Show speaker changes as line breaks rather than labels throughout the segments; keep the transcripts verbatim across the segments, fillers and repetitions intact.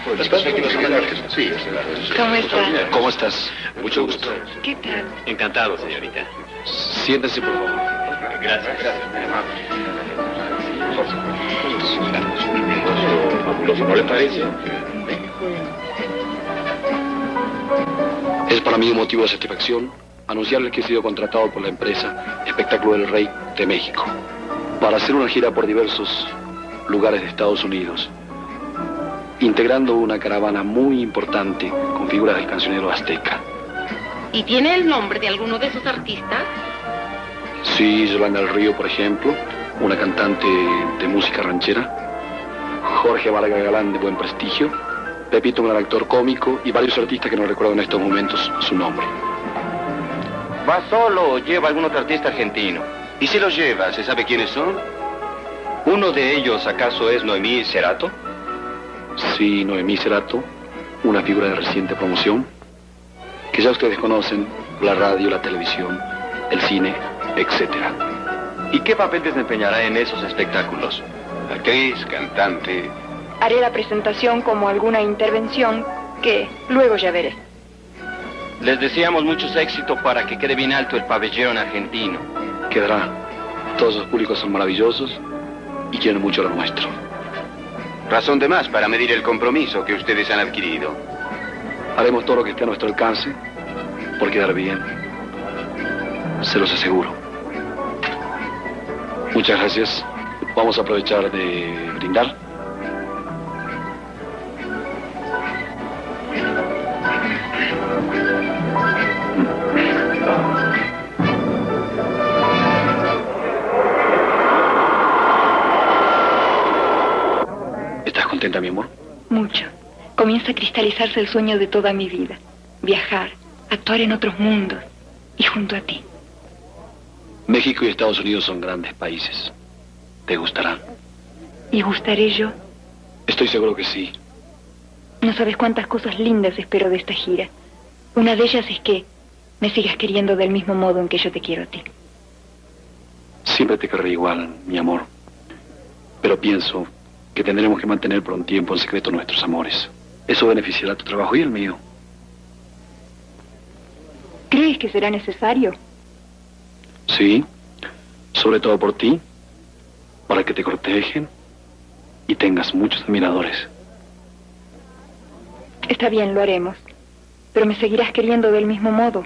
Sí.
¿Cómo estás?
¿Cómo estás? Mucho gusto.
¿Qué tal?
Encantado, señorita.
Siéntese, por favor.
Gracias.
Fabuloso, ¿no le parece? Es para mí un motivo de satisfacción anunciarles que he sido contratado por la empresa Espectáculo del Rey de México para hacer una gira por diversos lugares de Estados Unidos, integrando una caravana muy importante con figuras del cancionero azteca.
¿Y tiene el nombre de alguno de esos artistas?
Sí, Yolanda del Río, por ejemplo, una cantante de música ranchera, Jorge Vargas Galán, de buen prestigio, Pepito, un gran actor cómico, y varios artistas que no recuerdo en estos momentos su nombre.
¿Va solo o lleva algún otro artista argentino? ¿Y si los lleva, se sabe quiénes son? ¿Uno de ellos acaso es Noemí Cerato?
Sí, Noemí Cerato, una figura de reciente promoción, que ya ustedes conocen, la radio, la televisión, el cine, etcétera.
¿Y qué papel desempeñará en esos espectáculos? Actriz, cantante.
Haré la presentación como alguna intervención que luego ya veré.
Les deseamos muchos éxitos para que quede bien alto el pabellón argentino.
Quedará. Todos los públicos son maravillosos y quieren mucho lo nuestro.
Razón de más para medir el compromiso que ustedes han adquirido.
Haremos todo lo que esté a nuestro alcance por quedar bien. Se los aseguro. Muchas gracias. Vamos a aprovechar de brindar. ¿Estás contenta, mi amor?
Mucho. Comienza a cristalizarse el sueño de toda mi vida. Viajar, actuar en otros mundos y junto a ti.
México y Estados Unidos son grandes países. ¿Te gustarán?
¿Y gustaré yo?
Estoy seguro que sí.
No sabes cuántas cosas lindas espero de esta gira. Una de ellas es que me sigas queriendo del mismo modo en que yo te quiero a ti.
Siempre te querré igual, mi amor. Pero pienso que tendremos que mantener por un tiempo en secreto nuestros amores. Eso beneficiará tu trabajo y el mío.
¿Crees que será necesario?
Sí, sobre todo por ti, para que te cortejen y tengas muchos admiradores.
Está bien, lo haremos. Pero me seguirás queriendo del mismo modo.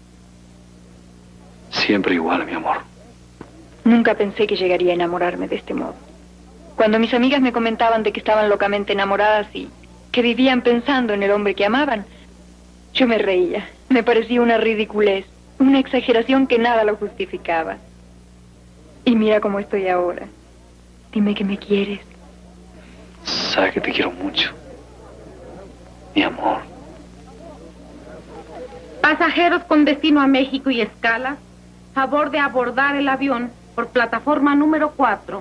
Siempre igual, mi amor.
Nunca pensé que llegaría a enamorarme de este modo. Cuando mis amigas me comentaban de que estaban locamente enamoradas y que vivían pensando en el hombre que amaban, yo me reía. Me parecía una ridiculez, una exageración que nada lo justificaba. Y mira cómo estoy ahora. Dime que me quieres.
Sabes que te quiero mucho, mi amor.
Pasajeros con destino a México y escala, favor de abordar el avión por plataforma número cuatro.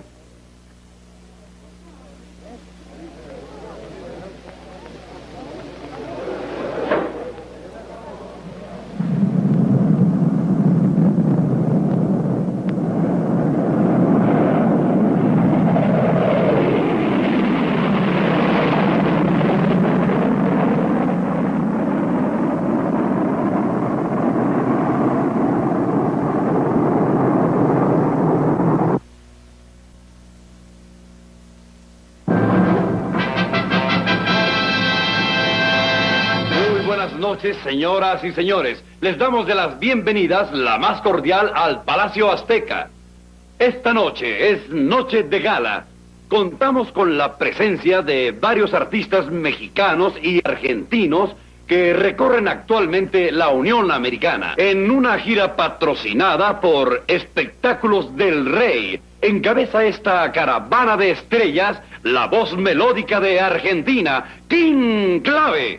Señoras y señores, les damos de las bienvenidas la más cordial al Palacio Azteca. Esta noche es noche de gala. Contamos con la presencia de varios artistas mexicanos y argentinos que recorren actualmente la Unión Americana en una gira patrocinada por Espectáculos del Rey. Encabeza esta caravana de estrellas la voz melódica de Argentina, King Clave.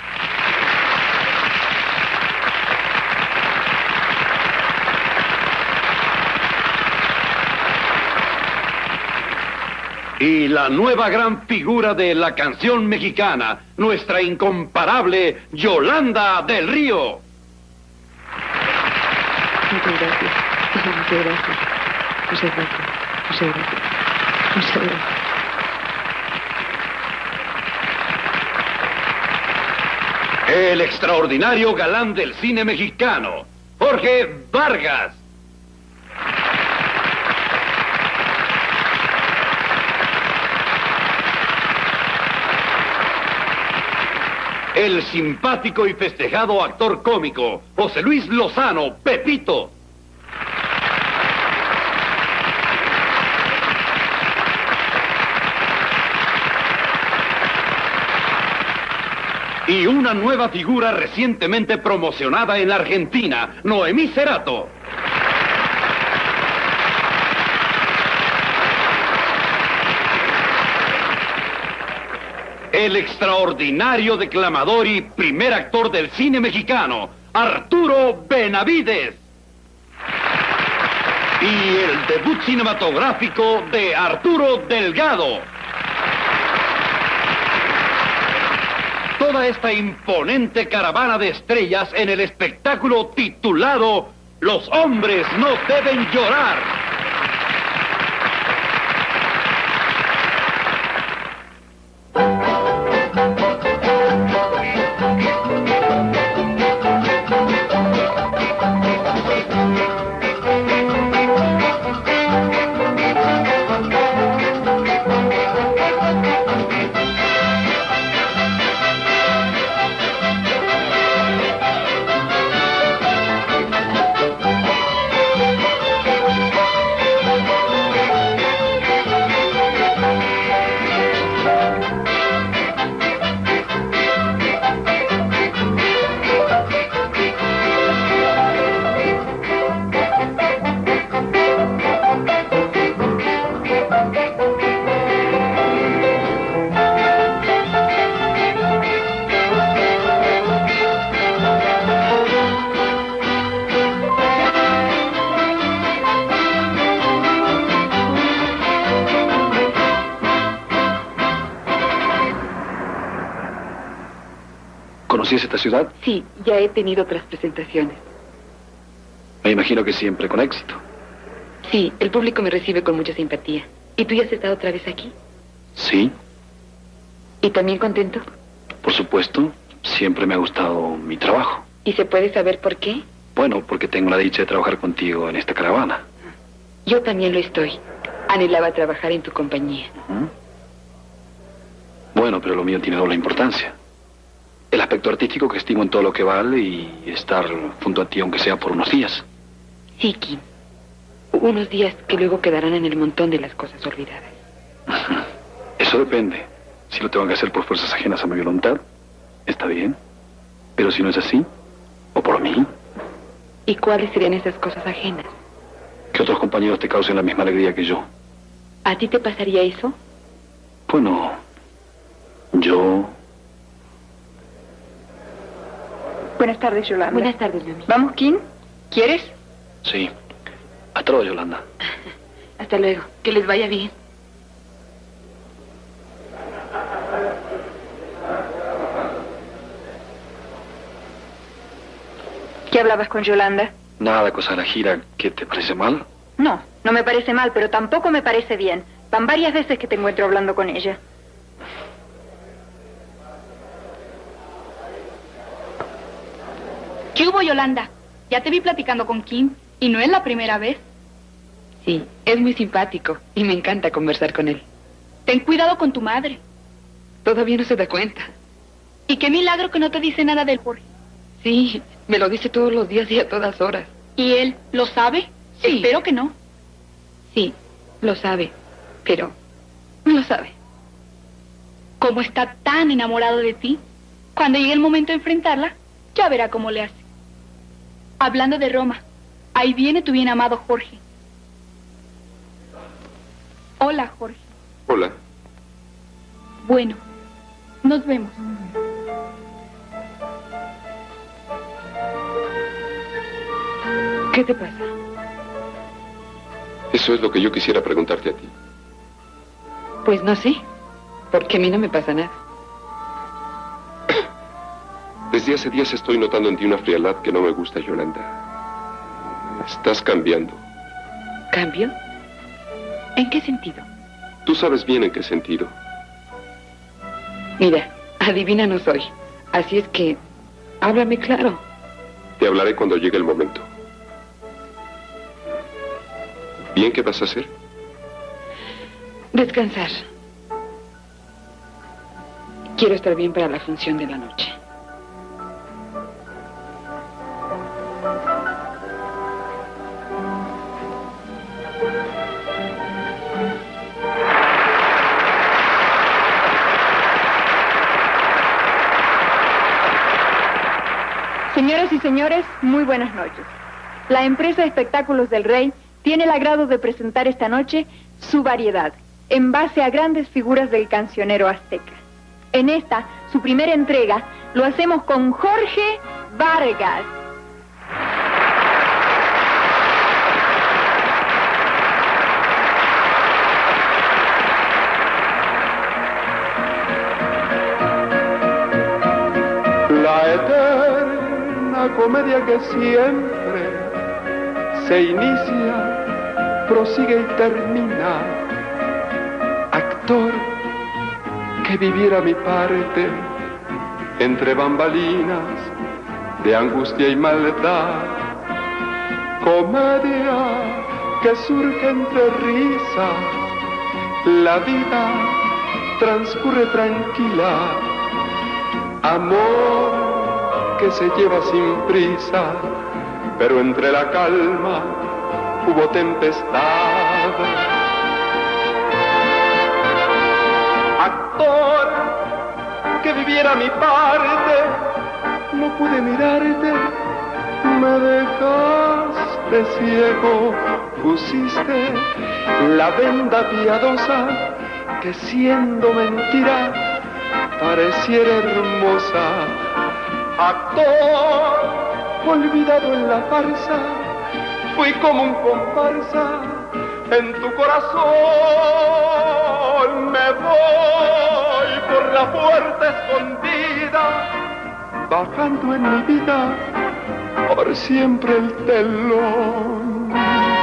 Y la nueva gran figura de la canción mexicana, nuestra incomparable Yolanda del Río.
Muchas gracias. Muchas gracias. Muchas gracias. Muchas gracias. Muchas gracias.
El extraordinario galán del cine mexicano, Jorge Vargas. El simpático y festejado actor cómico, José Luis Lozano, Pepito. Y una nueva figura recientemente promocionada en la Argentina, Noemí Cerato. El extraordinario declamador y primer actor del cine mexicano, Arturo Benavides. Y el debut cinematográfico de Arturo Delgado. Toda esta imponente caravana de estrellas en el espectáculo titulado Los hombres no deben llorar.
¿Conocías esta ciudad?
Sí, ya he tenido otras presentaciones.
Me imagino que siempre con éxito.
Sí, el público me recibe con mucha simpatía. ¿Y tú ya has estado otra vez aquí?
Sí.
¿Y también contento?
Por supuesto, siempre me ha gustado mi trabajo.
¿Y se puede saber por qué?
Bueno, porque tengo la dicha de trabajar contigo en esta caravana.
Yo también lo estoy. Anhelaba trabajar en tu compañía.
Uh-huh. Bueno, pero lo mío tiene doble importancia. El aspecto artístico que estimo en todo lo que vale y estar junto a ti aunque sea por unos días.
Sí, Kim. Unos días que luego quedarán en el montón de las cosas olvidadas.
Uh-huh. Eso depende. Si lo tengo que hacer por fuerzas ajenas a mi voluntad, está bien. Pero si no es así, o por mí.
¿Y cuáles serían esas cosas ajenas?
Que otros compañeros te causen la misma alegría que yo.
¿A ti te pasaría eso?
Bueno, yo...
Buenas tardes, Yolanda. Buenas tardes, mami. ¿Vamos, Kim? ¿Quieres?
Sí. Hasta luego, Yolanda.
Hasta luego. Que les vaya bien. ¿Qué hablabas con Yolanda?
Nada, cosa de la gira. ¿Qué te parece mal?
No, no me parece mal, pero tampoco me parece bien. Van varias veces que te encuentro hablando con ella.
¿Qué hubo, Yolanda? Ya te vi platicando con Kim, y no es la primera vez.
Sí, es muy simpático, y me encanta conversar con él.
Ten cuidado con tu madre.
Todavía no se da cuenta.
Y qué milagro que no te dice nada del Jorge.
Sí, me lo dice todos los días y a todas horas.
¿Y él lo sabe?
Sí.
Espero que no.
Sí, lo sabe, pero no lo sabe.
Como está tan enamorado de ti, cuando llegue el momento de enfrentarla, ya verá cómo le hace. Hablando de Roma, ahí viene tu bien amado Jorge. Hola, Jorge.
Hola.
Bueno, nos vemos.
¿Qué te pasa?
Eso es lo que yo quisiera preguntarte a ti.
Pues no sé, porque a mí no me pasa nada.
Desde hace días estoy notando en ti una frialdad que no me gusta, Yolanda. Estás cambiando.
¿Cambio? ¿En qué sentido?
Tú sabes bien en qué sentido.
Mira, adivina no soy. Así es que
Háblame claro.
Te hablaré cuando llegue el momento. ¿Bien qué vas a hacer?
Descansar. Quiero estar bien para la función de la noche.
Señoras y señores, muy buenas noches. La empresa Espectáculos del Rey tiene el agrado de presentar esta noche su variedad, en base a grandes figuras del cancionero azteca. En esta, su primera entrega, lo hacemos con Jorge Vargas.
La eterna comedia que siempre se inicia, prosigue y termina. Actor que viviera mi parte entre bambalinas de angustia y maldad. Comedia que surge entre risas, la vida transcurre tranquila. Amor que se lleva sin prisa, pero entre la calma hubo tempestad. Actor que viviera mi parte, no pude mirarte, me dejaste ciego, pusiste la venda piadosa que siendo mentira pareciera hermosa. Actor olvidado en la farsa, fui como un comparsa en tu corazón. Me voy por la puerta escondida, bajando en mi vida por siempre el telón.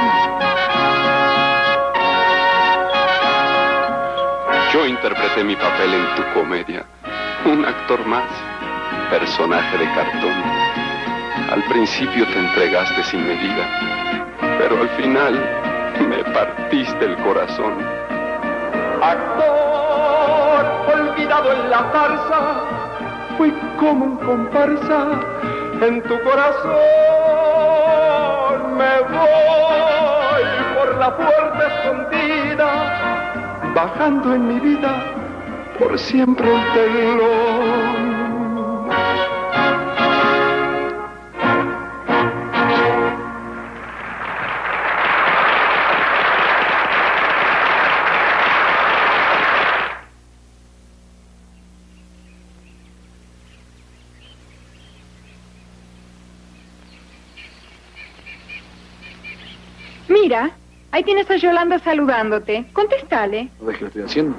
Yo interpreté mi papel en tu comedia, un actor más, personaje de cartón. Al principio te entregaste sin medida, pero al final me partiste el corazón.
Actor olvidado en la farsa, fui como un comparsa en tu corazón. Me voy por la puerta escondida, bajando en mi vida por siempre el telón.
Mira, ahí tienes a Yolanda saludándote. Contéstale.
¿No ves que lo estoy haciendo?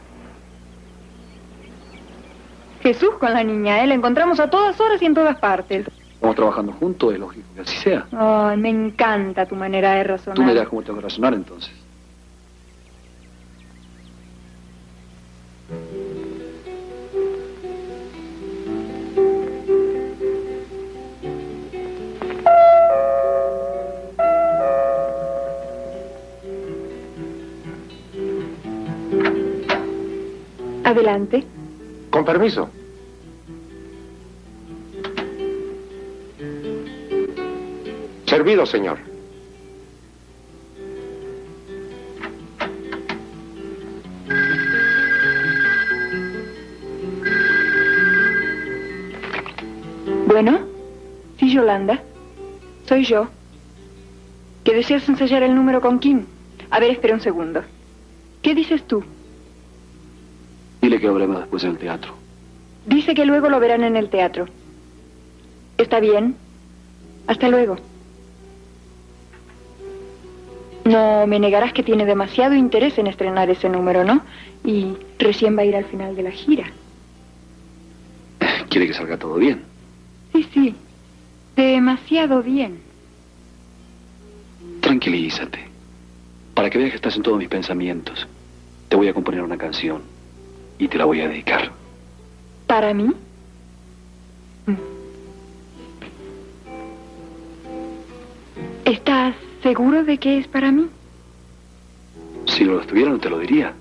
Jesús con la niña, ¿eh? La encontramos a todas horas y en todas partes.
Estamos trabajando juntos, es lógico que así sea.
Ay, me encanta tu manera de razonar.
Tú me dirás cómo tengo que razonar entonces.
Adelante.
Con permiso. Servido, señor.
Bueno, sí, Yolanda. Soy yo. ¿Que deseas ensayar el número con Kim? A ver, espera un segundo. ¿Qué dices tú?
Dile que lo veremos después en el teatro.
Dice que luego lo verán en el teatro. ¿Está bien? Hasta luego. No me negarás que tiene demasiado interés en estrenar ese número, ¿no? Y recién va a ir al final de la gira.
Quiere que salga todo bien.
Sí, sí. Demasiado bien.
Tranquilízate. Para que veas que estás en todos mis pensamientos, te voy a componer una canción y te la voy a dedicar.
¿Para mí? ¿Estás seguro de que es para mí?
Si no lo estuviera, no te lo diría.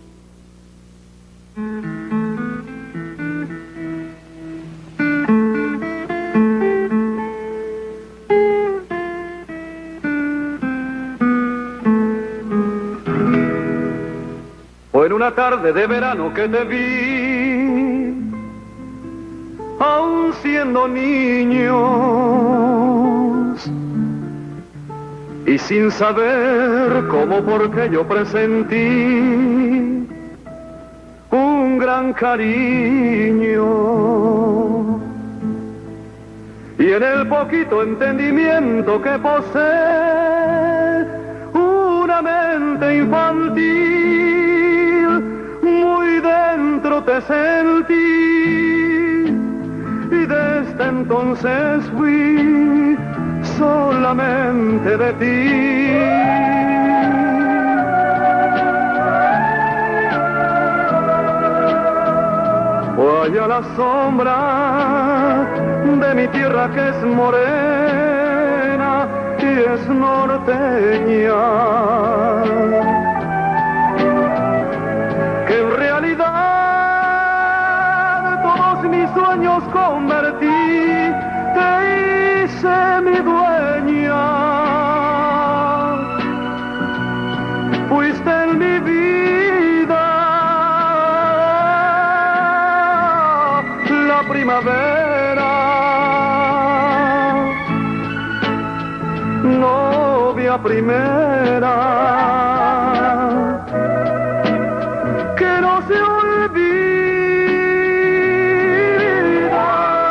Fue en una tarde de verano que te vi, aún siendo niños, y sin saber cómo, por qué yo presentí un gran cariño. Y en el poquito entendimiento que posee una mente infantil, muy dentro te sentí, y desde entonces fui solamente de ti. Fue allá la sombra de mi tierra que es morena y es norteña, que en realidad todos mis sueños convertí, te hice mi dueña. Fuiste en mi vida la primavera, novia primera, que no se olvida,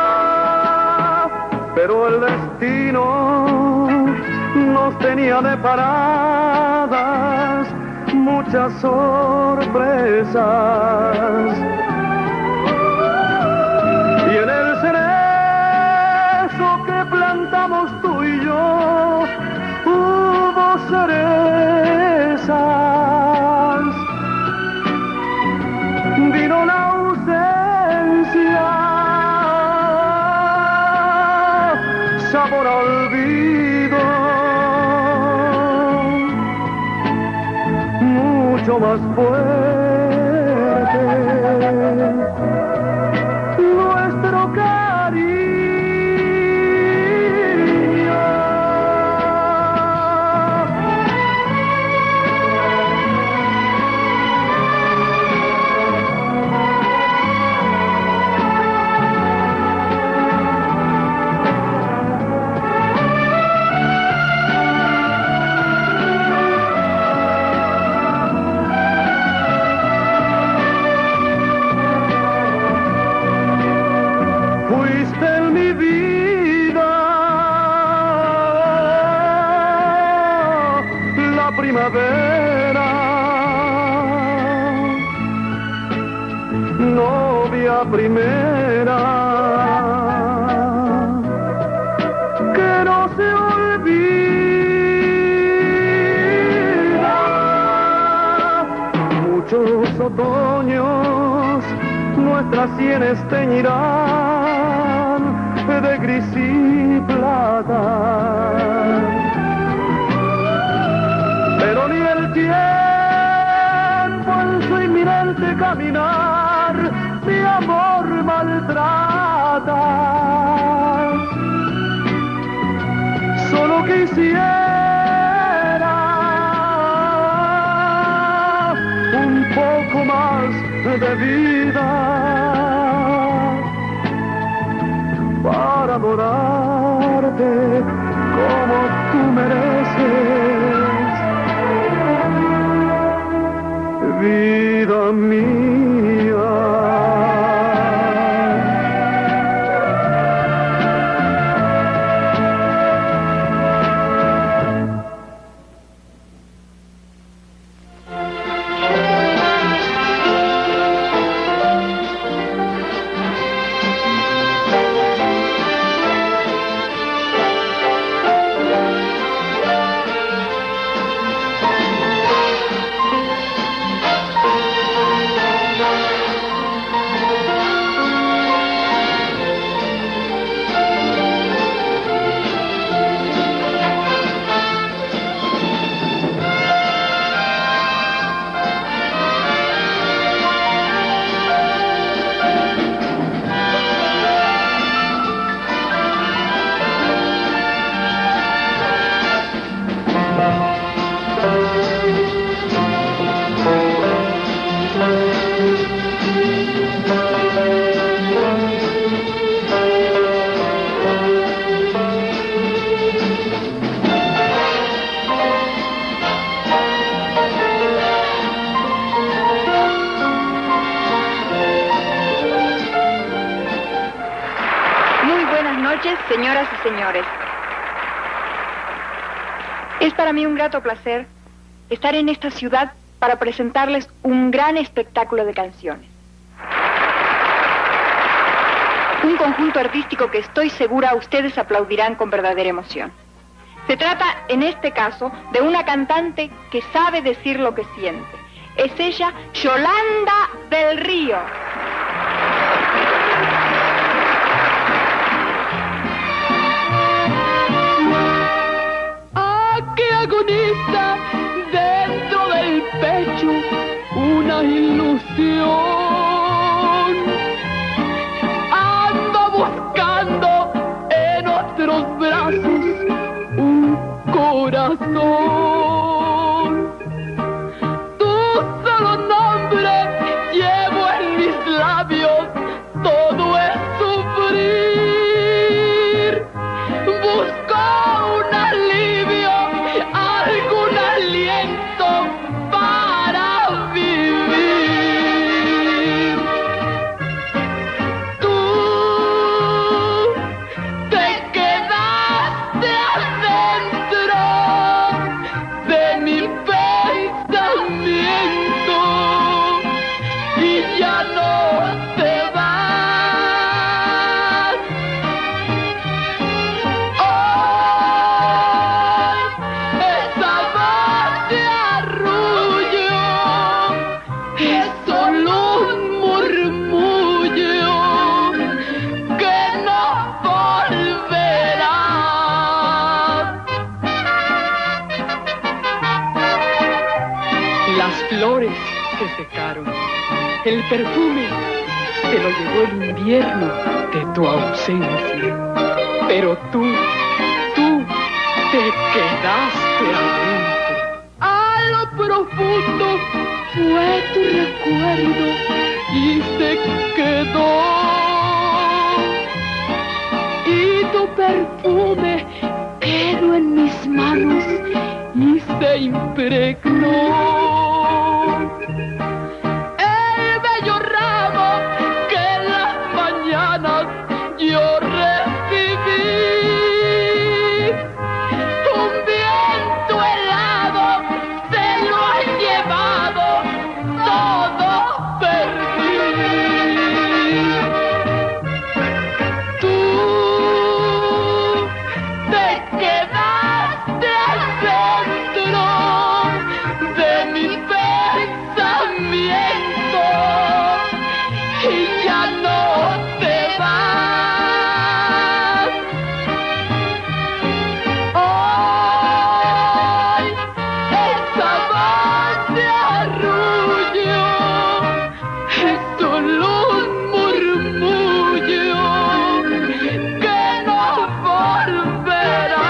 pero el destino nos tenía deparadas muchas sorpresas, y en el cerezo que plantamos tú y yo hubo cerezas. Vino la ausencia, sabor a olvido, mucho más fuerte, nuestro cariño. Fuiste en mi vida la primavera, novia primera, que no se olvida. Muchos otoños nuestras sienes teñirán de gris y plata, pero ni el tiempo en su inminente caminar mi amor maltrata. Solo quisiera un poco más de vida para adorarte como tú mereces, vida mía.
Señoras y señores, es para mí un grato placer estar en esta ciudad para presentarles un gran espectáculo de canciones. Un conjunto artístico que estoy segura ustedes aplaudirán con verdadera emoción. Se trata, en este caso, de una cantante que sabe decir lo que siente. Es ella, Yolanda del Río.
Aquí agoniza dentro del pecho una ilusión. Ando buscando en otros brazos un corazón. Tu solo nombre llevo en mis labios, todo es sufrir. Busco un alivio, algún aliento para vivir. Tú te quedaste adentro de mi pensamiento y ya no te vas. Hoy esa voz de arrullo es solo un murmullo que no volverá.
Las flores se secaron, el perfume se lo llevó el invierno de tu ausencia. Pero tú, tú te quedaste adentro.
A lo profundo fue tu recuerdo y se quedó. Y tu perfume quedó en mis manos y se impregnó. El bello ramo que en las mañanas yo recibí. Un viento helado se lo ha llevado, todo perdí. Tú te quedaste adentro de mi pensamiento y ya no te vas. Hoy esa voz de arrullo es solo un murmullo que no volverá.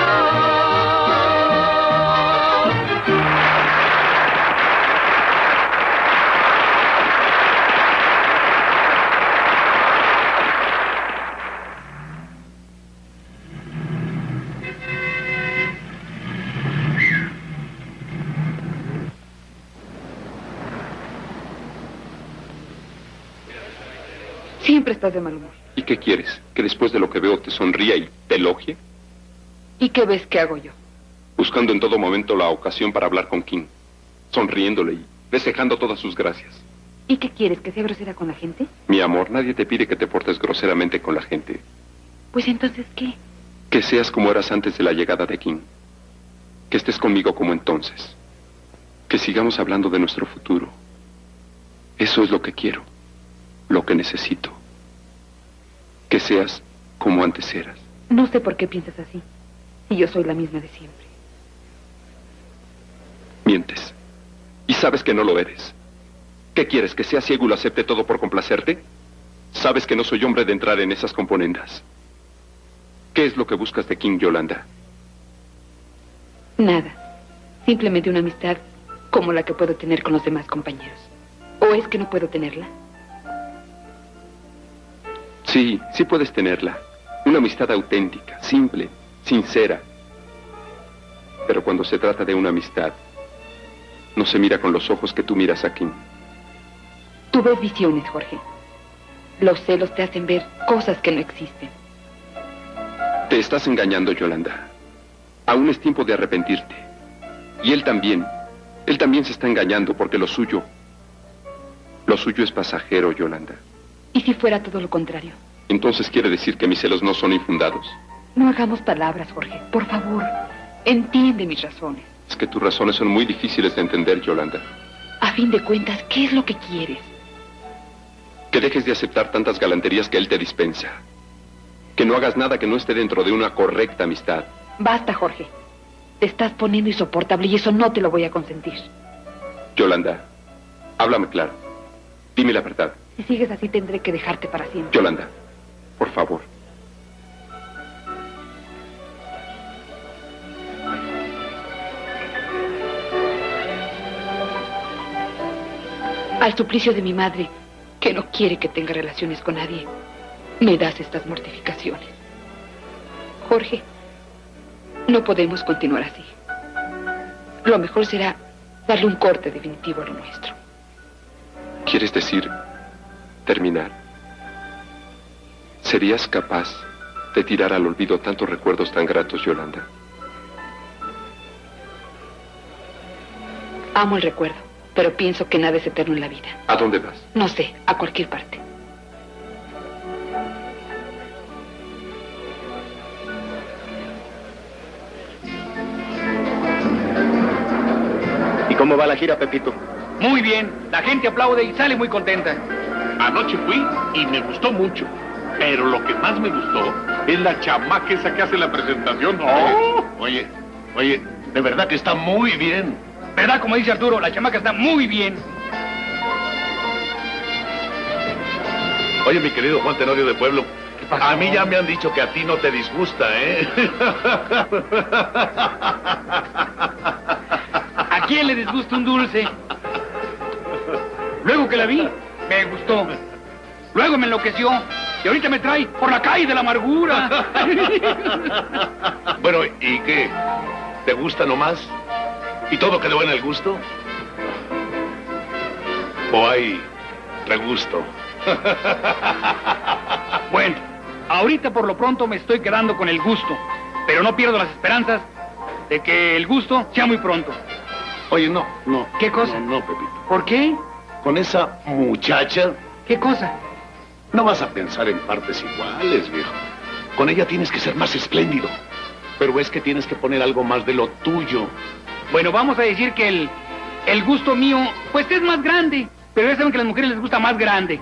Siempre estás de mal humor.
¿Y qué quieres? ¿Que después de lo que veo te sonría y te elogie?
¿Y qué ves que hago yo?
Buscando en todo momento la ocasión para hablar con King, sonriéndole y desejando todas sus gracias.
¿Y qué quieres? ¿Que sea grosera con la gente?
Mi amor, nadie te pide que te portes groseramente con la gente.
Pues entonces, ¿qué?
Que seas como eras antes de la llegada de King. Que estés conmigo como entonces. Que sigamos hablando de nuestro futuro. Eso es lo que quiero. Lo que necesito. Que seas como antes eras.
No sé por qué piensas así. Si yo soy la misma de siempre.
Mientes. Y sabes que no lo eres. ¿Qué quieres? ¿Que sea ciego y lo acepte todo por complacerte? Sabes que no soy hombre de entrar en esas componendas. ¿Qué es lo que buscas de King, Yolanda?
Nada. Simplemente una amistad como la que puedo tener con los demás compañeros. ¿O es que no puedo tenerla?
Sí, sí puedes tenerla. Una amistad auténtica, simple, sincera. Pero cuando se trata de una amistad, no se mira con los ojos que tú miras a King.
Tú ves visiones, Jorge. Los celos te hacen ver cosas que no existen.
Te estás engañando, Yolanda. Aún es tiempo de arrepentirte. Y él también. Él también se está engañando porque lo suyo... Lo suyo es pasajero, Yolanda.
¿Y si fuera todo lo contrario?
Entonces quiere decir que mis celos no son infundados.
No hagamos palabras, Jorge. Por favor, entiende mis razones.
Es que tus razones son muy difíciles de entender, Yolanda.
A fin de cuentas, ¿qué es lo que quieres?
Que dejes de aceptar tantas galanterías que él te dispensa. Que no hagas nada que no esté dentro de una correcta amistad.
Basta, Jorge. Te estás poniendo insoportable y eso no te lo voy a consentir.
Yolanda, háblame claro. Dime la verdad.
Si sigues así, tendré que dejarte para siempre.
Yolanda, por favor.
Al suplicio de mi madre, que no quiere que tenga relaciones con nadie, me das estas mortificaciones. Jorge, no podemos continuar así. Lo mejor será darle un corte definitivo a lo nuestro.
¿Quieres decir terminar? ¿Serías capaz de tirar al olvido tantos recuerdos tan gratos, Yolanda?
Amo el recuerdo, pero pienso que nada es eterno en la vida.
¿A dónde vas?
No sé, a cualquier parte.
¿Y cómo va la gira, Pepito?
Muy bien, la gente aplaude y sale muy contenta.
Anoche fui y me gustó mucho. Pero lo que más me gustó es la chamaca esa que hace la presentación. ¡Oh!
Oye, oye, de verdad que está muy bien.
¿Verdad? Como dice Arturo, la chamaca está muy bien.
Oye, mi querido Juan Tenorio de Pueblo, a mí ya me han dicho que a ti no te disgusta, ¿eh?
¿A quién le disgusta un dulce? Luego que la vi, me gustó. Luego me enloqueció. Y ahorita me trae por la calle de la amargura.
Bueno, ¿y qué? ¿Te gusta nomás? ¿Y todo quedó en el gusto? ¿O hay regusto?
Bueno, ahorita por lo pronto me estoy quedando con el gusto. Pero no pierdo las esperanzas de que el gusto sea muy pronto.
Oye, no, no.
¿Qué cosa?
No, no, Pepito.
¿Por qué?
Con esa muchacha...
¿Qué cosa?
No vas a pensar en partes iguales, viejo. Con ella tienes que ser más espléndido. Pero es que tienes que poner algo más de lo tuyo.
Bueno, vamos a decir que el, el gusto mío, pues es más grande. Pero ya saben que a las mujeres les gusta más grande.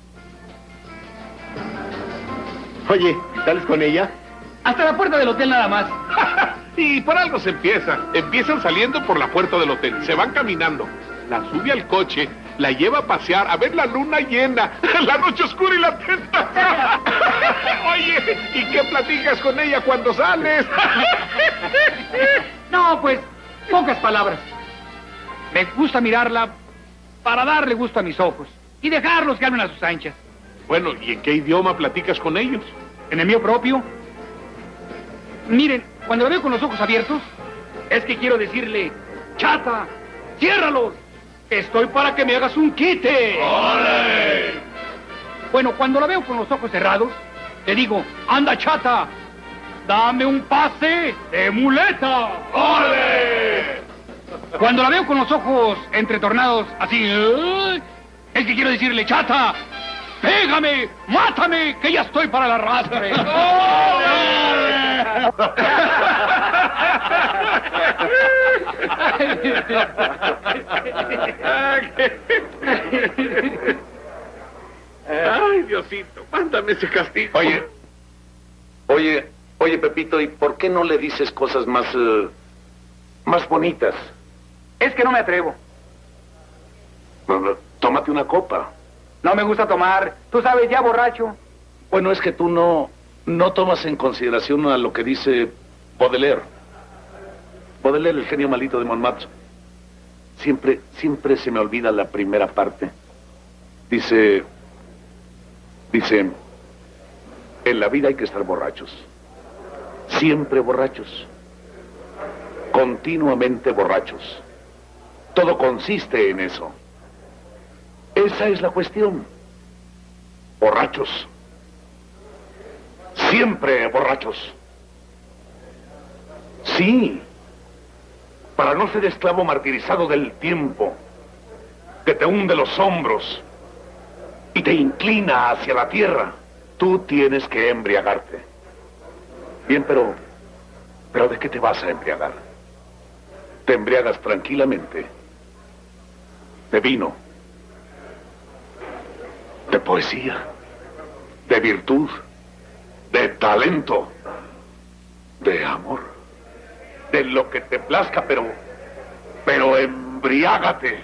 Oye, ¿sales con ella?
Hasta la puerta del hotel nada más.
Y por algo se empieza. Empiezan saliendo por la puerta del hotel. Se van caminando. La sube al coche, la lleva a pasear, a ver la luna llena, la noche oscura y la tentación. Oye, ¿y qué platicas con ella cuando sales?
No, pues, pocas palabras. Me gusta mirarla para darle gusto a mis ojos y dejarlos que hablen a sus anchas.
Bueno, ¿y en qué idioma platicas con ellos?
En el mío propio. Miren, cuando la veo con los ojos abiertos, es que quiero decirle, chata, ciérralos. Estoy para que me hagas un quite.
¡Ole!
Bueno, cuando la veo con los ojos cerrados, le digo, anda chata, dame un pase de muleta.
¡Ole!
Cuando la veo con los ojos entretornados, así, ¿eh? es que quiero decirle, chata, pégame, mátame, que ya estoy para el arrastre.
Ay, Diosito, mándame ese castigo.
Oye, oye, oye, Pepito, ¿y por qué no le dices cosas más, uh, más bonitas?
Es que no me atrevo.
Bueno, tómate una copa.
No me gusta tomar, tú sabes, ya borracho.
Bueno, es que tú no, no tomas en consideración a lo que dice Baudelaire. Baudelaire, el genio malito de Montmartre. Siempre, siempre se me olvida la primera parte. Dice, dice, en la vida hay que estar borrachos. Siempre borrachos. Continuamente borrachos. Todo consiste en eso. Esa es la cuestión. Borrachos. Siempre borrachos. Sí. Para no ser esclavo martirizado del tiempo, que te hunde los hombros y te inclina hacia la tierra, tú tienes que embriagarte. Bien, pero... ¿Pero de qué te vas a embriagar? Te embriagas tranquilamente. De vino. De poesía. De virtud. De talento. De amor. De lo que te plazca, pero... Pero embriágate.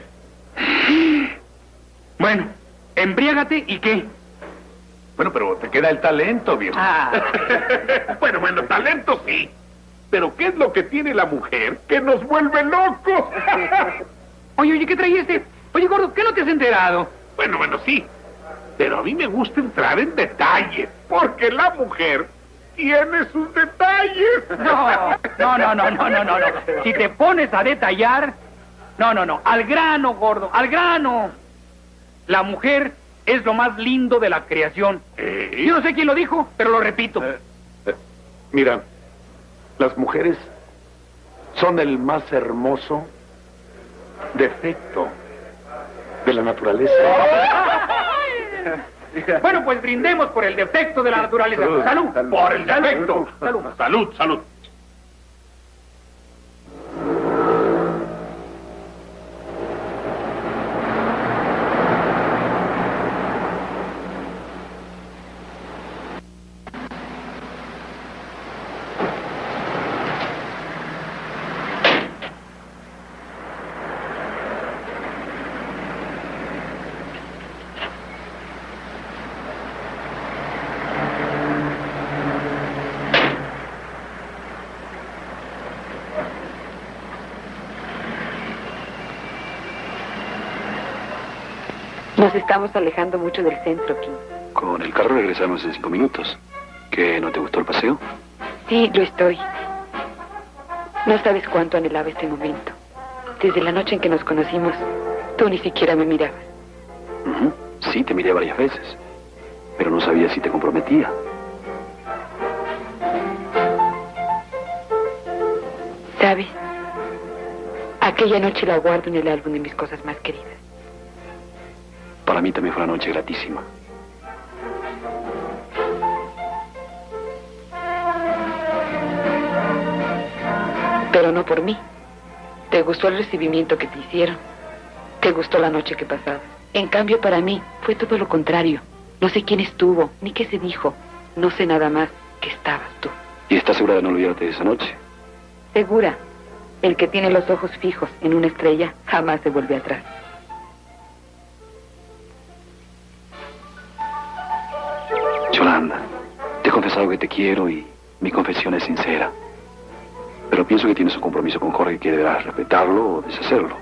Bueno, embriágate y qué.
Bueno, pero te queda el talento, viejo.
Ah.
Bueno, bueno, talento sí. Pero ¿qué es lo que tiene la mujer que nos vuelve locos?
Oye, oye, ¿qué trae este? Oye, gordo, ¿qué no te has enterado?
Bueno, bueno, sí. Pero a mí me gusta entrar en detalles, porque la mujer tiene sus detalles.
No, no, no, no, no, no, no, no. Si te pones a detallar... No, no, no. Al grano, gordo, al grano. La mujer es lo más lindo de la creación.
¿Eh?
Yo no sé quién lo dijo, pero lo repito.
Eh, eh, mira, las mujeres son el más hermoso defecto de la naturaleza.
Bueno, pues brindemos por el defecto de la naturaleza.
Salud,
Salud.
salud.
Por el defecto.
Salud.
Salud.
Salud, salud.
Nos estamos alejando mucho del centro, King.
Con el carro regresamos en cinco minutos. ¿Qué, no te gustó el paseo?
Sí, lo estoy. No sabes cuánto anhelaba este momento. Desde la noche en que nos conocimos, tú ni siquiera me mirabas.
Uh-huh. Sí, te miré varias veces. Pero no sabía si te comprometía.
¿Sabes? Aquella noche la guardo en el álbum de mis cosas más queridas.
Para mí también fue una noche gratísima.
Pero no por mí. Te gustó el recibimiento que te hicieron. Te gustó la noche que pasaba. En cambio, para mí, fue todo lo contrario. No sé quién estuvo, ni qué se dijo. No sé nada más que estabas tú.
¿Y estás segura de no olvidarte de esa noche?
Segura. El que tiene los ojos fijos en una estrella jamás se vuelve atrás.
Yolanda, te he confesado que te quiero y mi confesión es sincera. Pero pienso que tienes un compromiso con Jorge que deberás respetarlo o deshacerlo.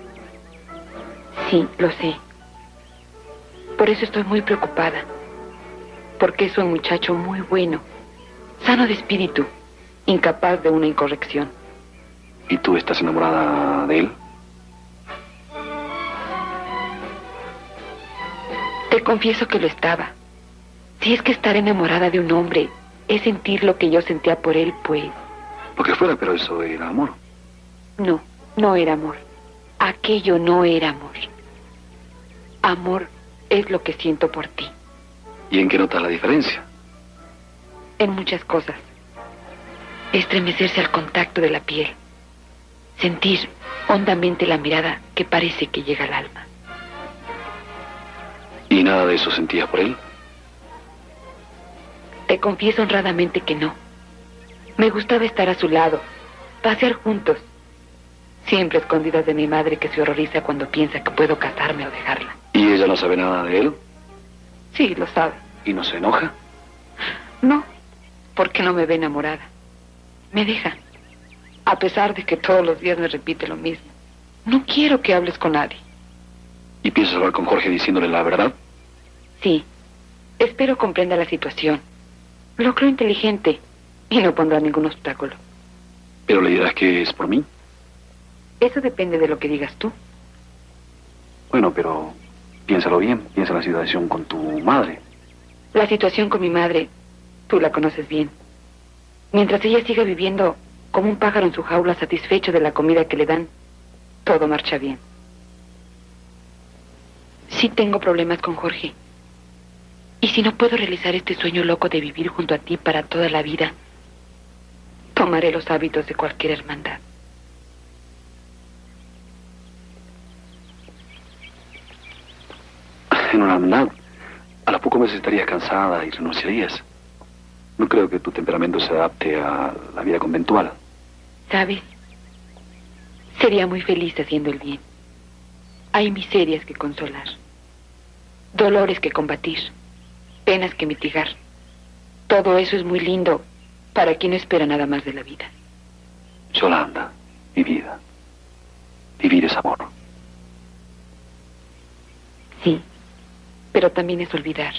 Sí, lo sé. Por eso estoy muy preocupada. Porque es un muchacho muy bueno, sano de espíritu, incapaz de una incorrección.
¿Y tú estás enamorada de él?
Te confieso que lo estaba. Si es que estar enamorada de un hombre es sentir lo que yo sentía por él, pues...
Lo que fuera, pero eso era amor.
No, no era amor. Aquello no era amor. Amor es lo que siento por ti.
¿Y en qué notas la diferencia?
En muchas cosas. Estremecerse al contacto de la piel. Sentir hondamente la mirada que parece que llega al alma.
¿Y nada de eso sentías por él?
Te confieso honradamente que no. Me gustaba estar a su lado, pasear juntos, siempre escondidas de mi madre que se horroriza cuando piensa que puedo casarme o dejarla.
¿Y ella no sabe nada de él?
Sí, lo sabe.
¿Y no se enoja?
No, porque no me ve enamorada. Me deja, a pesar de que todos los días me repite lo mismo. No quiero que hables con nadie.
¿Y piensas hablar con Jorge diciéndole la verdad?
Sí, espero comprenda la situación. Lo creo inteligente y no pondrá ningún obstáculo.
¿Pero le dirás que es por mí?
Eso depende de lo que digas tú.
Bueno, pero piénsalo bien. Piensa en la situación con tu madre.
La situación con mi madre, tú la conoces bien. Mientras ella siga viviendo como un pájaro en su jaula satisfecho de la comida que le dan, todo marcha bien. Sí tengo problemas con Jorge. Y si no puedo realizar este sueño loco de vivir junto a ti para toda la vida, tomaré los hábitos de cualquier hermandad.
En una hermandad, a los pocos meses estarías cansada y renunciarías. No creo que tu temperamento se adapte a la vida conventual.
¿Sabes? Sería muy feliz haciendo el bien. Hay miserias que consolar, dolores que combatir, penas que mitigar. Todo eso es muy lindo para quien no espera nada más de la vida.
Yolanda, mi vida. Vivir es amor.
Sí, pero también es olvidar.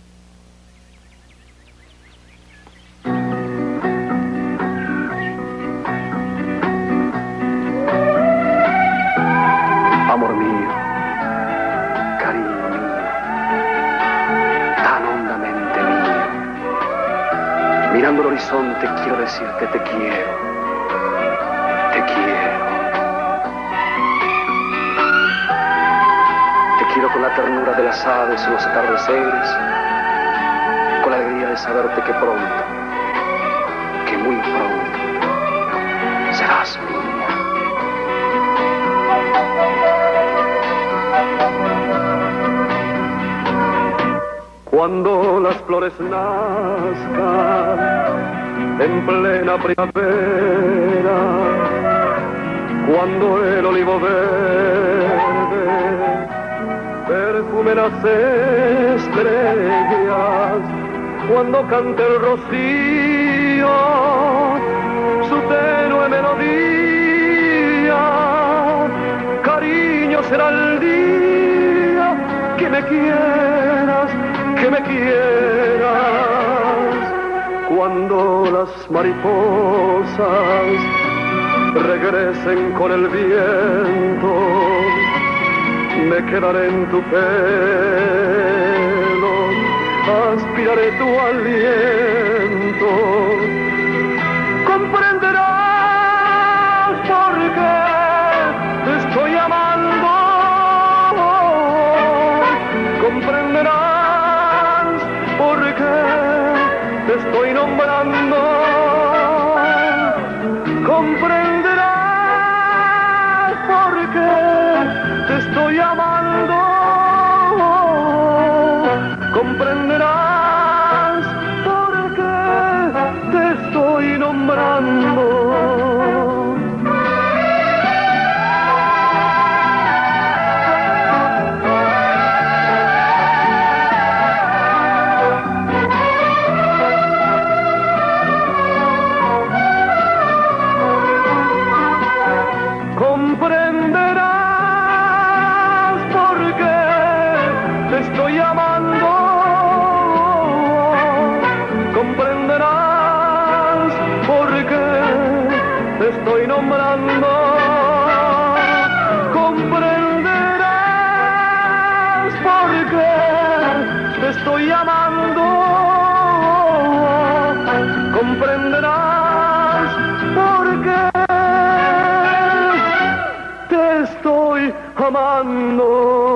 Amor mío, cariño mío, tan hondamente mío. Mirando el horizonte quiero decirte te quiero, te quiero. Te quiero con la ternura de las aves en los atardeceres, con la alegría de saberte que pronto, que muy pronto, serás mía.
Cuando las flores nazcan en plena primavera, cuando el olivo verde perfume las estrellas, cuando cante el rocío su tenue melodía, cariño será el día que me quieras, que me quieras. Cuando las mariposas regresen con el viento, me quedaré en tu pelo, aspiraré tu aliento. Comprenderás por qué te estoy amando, comprenderás por qué te estoy nombrando, comprenderás por qué te estoy amando, comprenderás por qué te estoy nombrando. Estoy nombrando, comprenderás por qué te estoy amando, comprenderás por qué te estoy amando.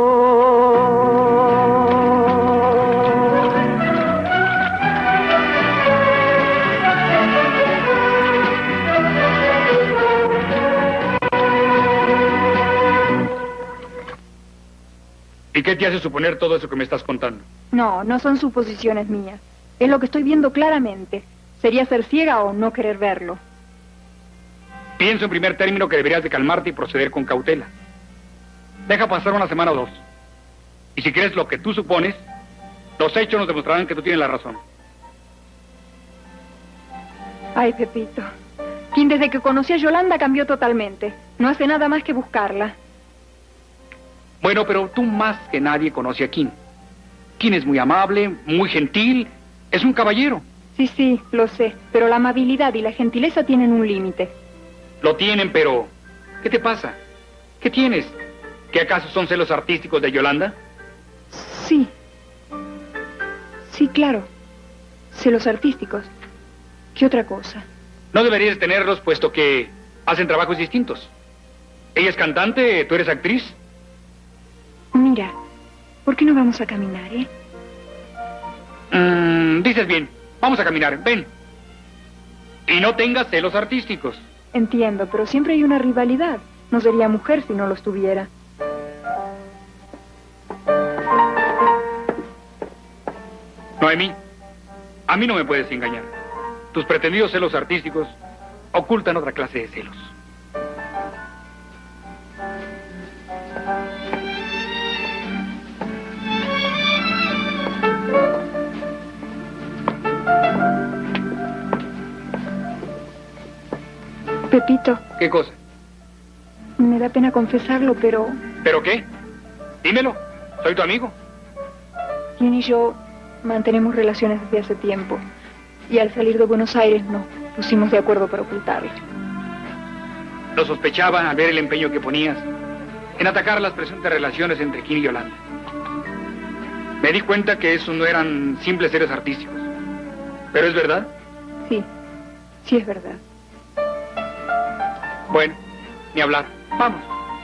¿Y qué te hace suponer todo eso que me estás contando?
No, no son suposiciones mías. Es lo que estoy viendo claramente. Sería ser ciega o no querer verlo.
Pienso en primer término que deberías de calmarte y proceder con cautela. Deja pasar una semana o dos. Y si crees lo que tú supones, los hechos nos demostrarán que tú tienes la razón.
Ay, Pepito. Quien desde que conocí a Yolanda cambió totalmente. No hace nada más que buscarla.
Bueno, pero tú más que nadie conoces a Kim. Kim es muy amable, muy gentil, es un caballero.
Sí, sí, lo sé, pero la amabilidad y la gentileza tienen un límite.
Lo tienen, pero... ¿qué te pasa? ¿Qué tienes? ¿Qué acaso son celos artísticos de Yolanda?
Sí. Sí, claro. Celos artísticos. ¿Qué otra cosa?
No deberías tenerlos puesto que hacen trabajos distintos. Ella es cantante, tú eres actriz.
Mira, ¿por qué no vamos a caminar, eh?
Mm, dices bien, vamos a caminar, ven. Y no tengas celos artísticos.
Entiendo, pero siempre hay una rivalidad. No sería mujer si no los tuviera.
Noemí, a mí no me puedes engañar. Tus pretendidos celos artísticos ocultan otra clase de celos.
Pepito.
¿Qué cosa?
Me da pena confesarlo, pero
¿Pero qué? Dímelo. Soy tu amigo.
Jim y yo mantenemos relaciones desde hace tiempo. Y al salir de Buenos Aires nos pusimos de acuerdo para ocultarlo.
Lo sospechaba al ver el empeño que ponías en atacar las presuntas relaciones entre Kim y Yolanda. Me di cuenta que esos no eran simples seres artísticos. ¿Pero es verdad?
Sí, sí es verdad.
Bueno, ni hablar. Vamos.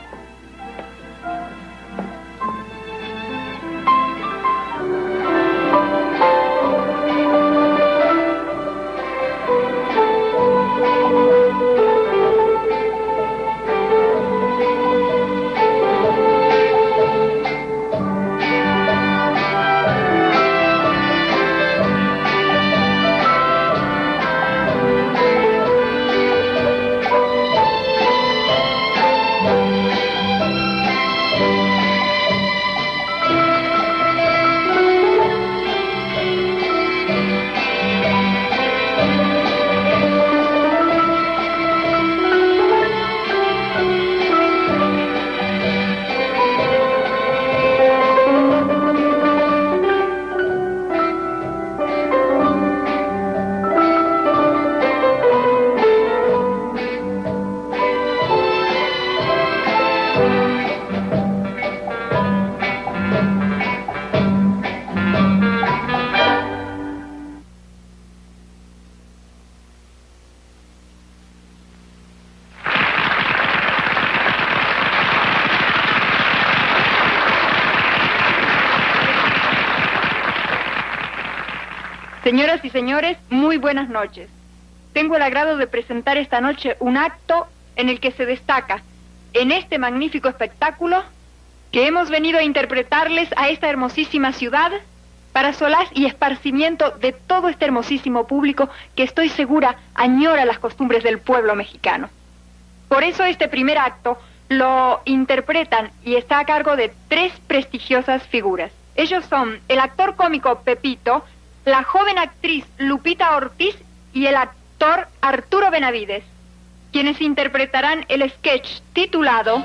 Señoras y señores, muy buenas noches. Tengo el agrado de presentar esta noche un acto en el que se destaca, en este magnífico espectáculo, que hemos venido a interpretarles a esta hermosísima ciudad para solaz y esparcimiento de todo este hermosísimo público que estoy segura añora las costumbres del pueblo mexicano. Por eso este primer acto lo interpretan y está a cargo de tres prestigiosas figuras. Ellos son el actor cómico Pepito, la joven actriz Lupita Ortiz y el actor Arturo Benavides, quienes interpretarán el sketch titulado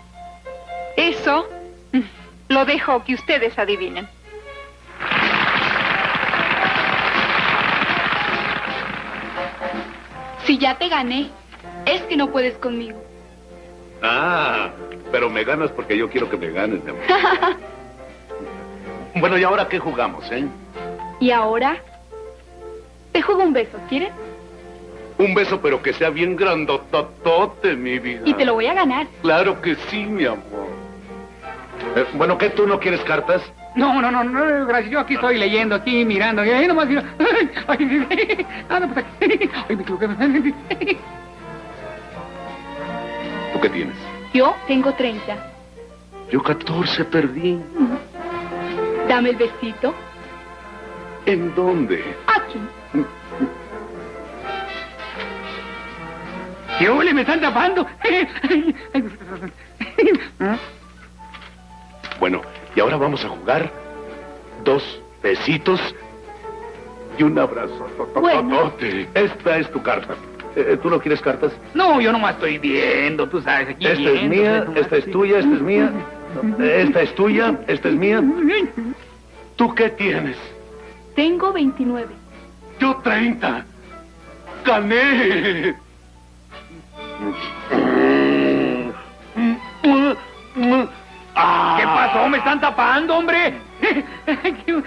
Eso lo dejo que ustedes adivinen.
Si ya te gané, es que no puedes conmigo.
Ah, pero me ganas porque yo quiero que me ganes, mi amor. Bueno, ¿y ahora qué jugamos, eh?
Y ahora, te juego un beso, ¿quieres?
Un beso, pero que sea bien grandototote, mi vida.
Y te lo voy a ganar.
Claro que sí, mi amor. Eh, bueno, ¿qué? ¿Tú no quieres cartas?
No, no, no, no, gracias. Yo aquí estoy leyendo, aquí mirando. Y ahí nomás miro. Ay, ay, ah, no, pues aquí. Ay, me equivoqué.
¿Tú qué tienes?
Yo tengo treinta.
Yo catorce perdí.
Dame el besito.
¿En dónde?
Aquí.
¡Qué ole, me están tapando!
Bueno, y ahora vamos a jugar dos besitos y un abrazo.
Bueno.
Esta es tu carta. Eh, ¿Tú no quieres cartas?
No, yo nomás estoy viendo, tú sabes, aquí
Esta
viendo,
es mía,
nomás,
esta es
sí.
tuya, esta es mía. Esta es tuya, esta es mía. ¿Tú qué tienes?
Tengo veintinueve.
Yo treinta. ¡Gané!
Ah. ¿Qué pasó? ¡Me están tapando, hombre!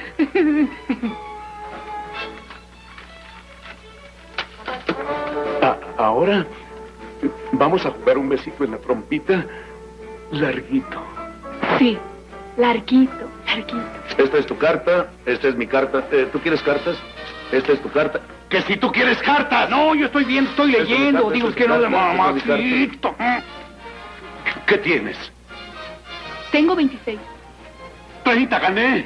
Ah, Ahora vamos a jugar un besito en la trompita larguito.
Sí, larguito, larguito.
Esta es tu carta, esta es mi carta. Eh, ¿Tú quieres cartas? Esta es tu carta.
Que si tú quieres cartas. No, yo estoy viendo, estoy leyendo. Digo, es que no de mamacito.
¿Qué tienes?
Tengo veintiséis.
treinta, gané.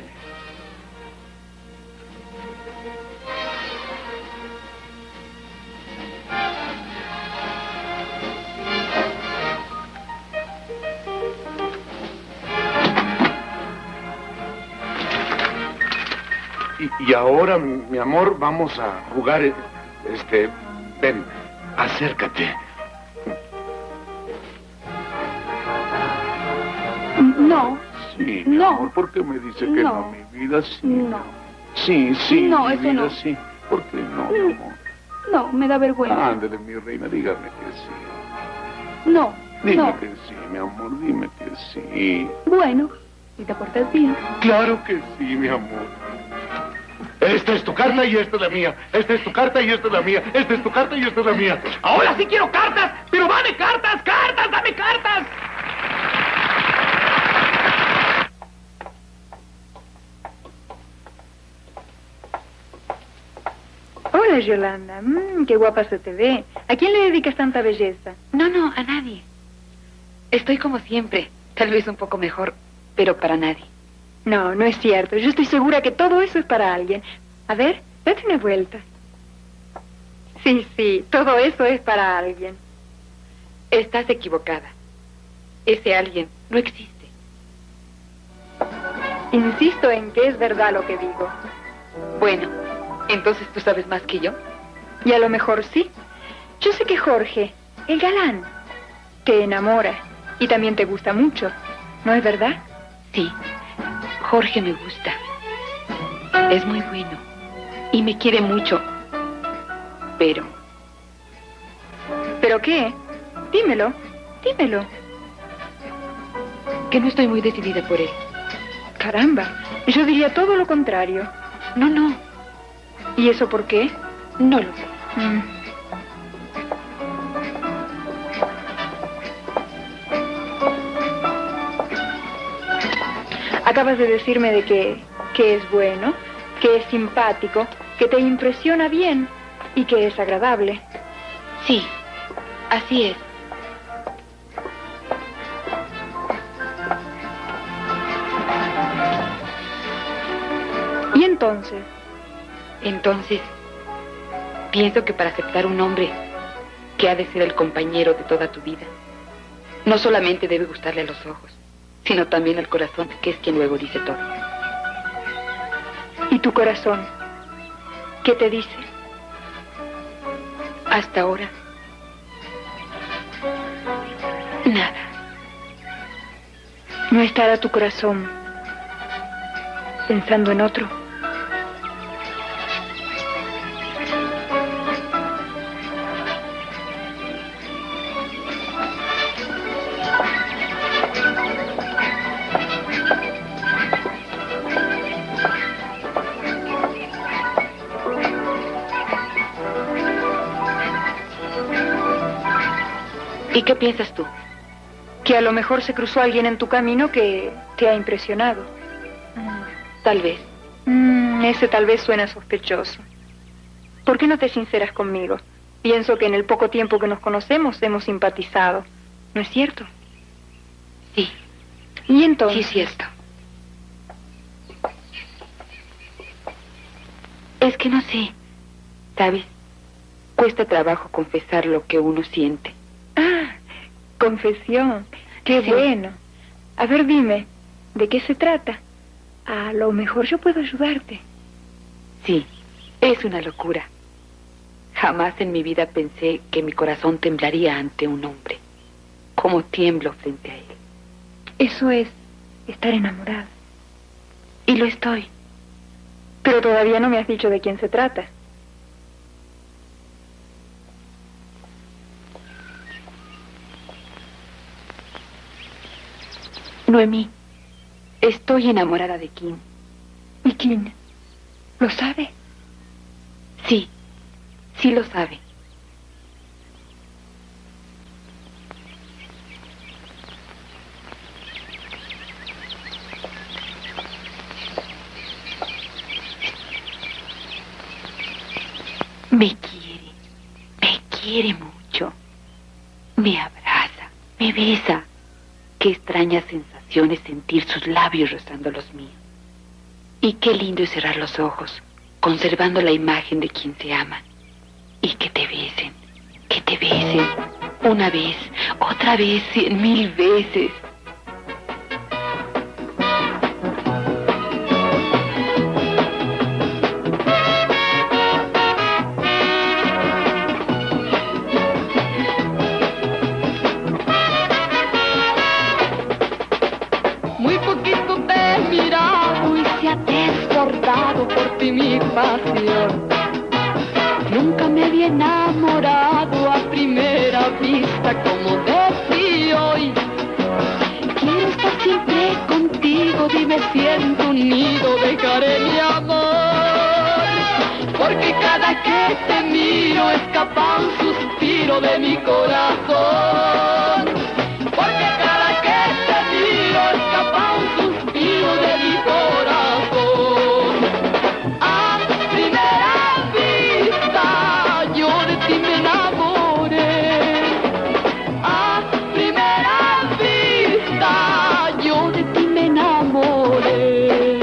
Y, y ahora, mi amor, vamos a jugar. Este, ven, acércate.
No.
Sí, mi
no.
amor, ¿por qué me dice que
no,
no, mi vida? Sí.
No.
Sí, sí,
no,
mi
eso
vida,
no.
sí. ¿Por qué no, mi amor?
No, me da vergüenza.
Ándale, mi reina, dígame que sí.
No,
Dime
no.
que sí, mi amor, dime que sí.
Bueno, si te portas bien.
Claro que sí, mi amor. Esta es tu carta y esta es la mía. Esta es tu carta y esta es la mía. Esta es tu carta y esta es la mía.
Ahora sí quiero cartas, pero dame cartas, cartas, dame cartas.
Hola, Yolanda. Mm, qué guapa se te ve. ¿A quién le dedicas tanta belleza?
No, no, a nadie. Estoy como siempre, tal vez un poco mejor, pero para nadie.
No, no es cierto. Yo estoy segura que todo eso es para alguien. A ver, date una vuelta. Sí, sí, todo eso es para alguien.
Estás equivocada. Ese alguien no existe.
Insisto en que es verdad lo que digo.
Bueno, entonces tú sabes más que yo.
Y a lo mejor sí. Yo sé que Jorge, el galán, te enamora y también te gusta mucho. ¿No es verdad?
Sí, Jorge me gusta. Es muy bueno y me quiere mucho. Pero...
¿Pero qué? Dímelo, dímelo.
Que no estoy muy decidida por él.
Caramba, yo diría todo lo contrario.
No, no.
¿Y eso por qué?
No lo sé.
Mm. Acabas de decirme de que, que es bueno, que es simpático, que te impresiona bien y que es agradable.
Sí, así es.
¿Y entonces?
Entonces, pienso que para aceptar un hombre que ha de ser el compañero de toda tu vida, no solamente debe gustarle a los ojos, sino también al corazón, que es quien luego dice todo.
¿Y tu corazón? ¿Qué te dice?
Hasta ahora, nada.
¿No estará tu corazón pensando en otro?
¿Y qué piensas tú?
Que a lo mejor se cruzó alguien en tu camino que te ha impresionado.
Mm, tal vez.
Mm, ese tal vez suena sospechoso. ¿Por qué no te sinceras conmigo? Pienso que en el poco tiempo que nos conocemos hemos simpatizado. ¿No es cierto?
Sí.
¿Y entonces?
Sí, es cierto. Es que no sé. ¿Sabes? Cuesta trabajo confesar lo que uno siente.
Ah, confesión. Qué
Sí.
bueno. A ver, dime, ¿de qué se trata? A lo mejor yo puedo ayudarte.
Sí, es una locura. Jamás en mi vida pensé que mi corazón temblaría ante un hombre. Como tiemblo frente a él.
Eso es estar enamorada.
Y lo estoy.
Pero todavía no me has dicho de quién se trata.
Noemí, estoy enamorada de Kim.
¿Y Kim? ¿Lo sabe?
Sí, sí lo sabe. quiere mucho. Me abraza, me besa. Qué extraña sensación es sentir sus labios rozando los míos. Y qué lindo es cerrar los ojos, conservando la imagen de quien se ama. Y que te besen, que te besen. Una vez, otra vez, cien mil veces.
Muy poquito te he mirado y se ha desbordado por ti mi pasión. Nunca me había enamorado a primera vista como de ti hoy. Quiero estar siempre contigo, dime si en tu nido dejaré mi amor. Porque cada que te miro escapa un suspiro de mi corazón. Porque cada que te miro escapa un suspiro de mi corazón. A primera vista yo de ti me enamoré. A primera vista yo de ti me enamoré.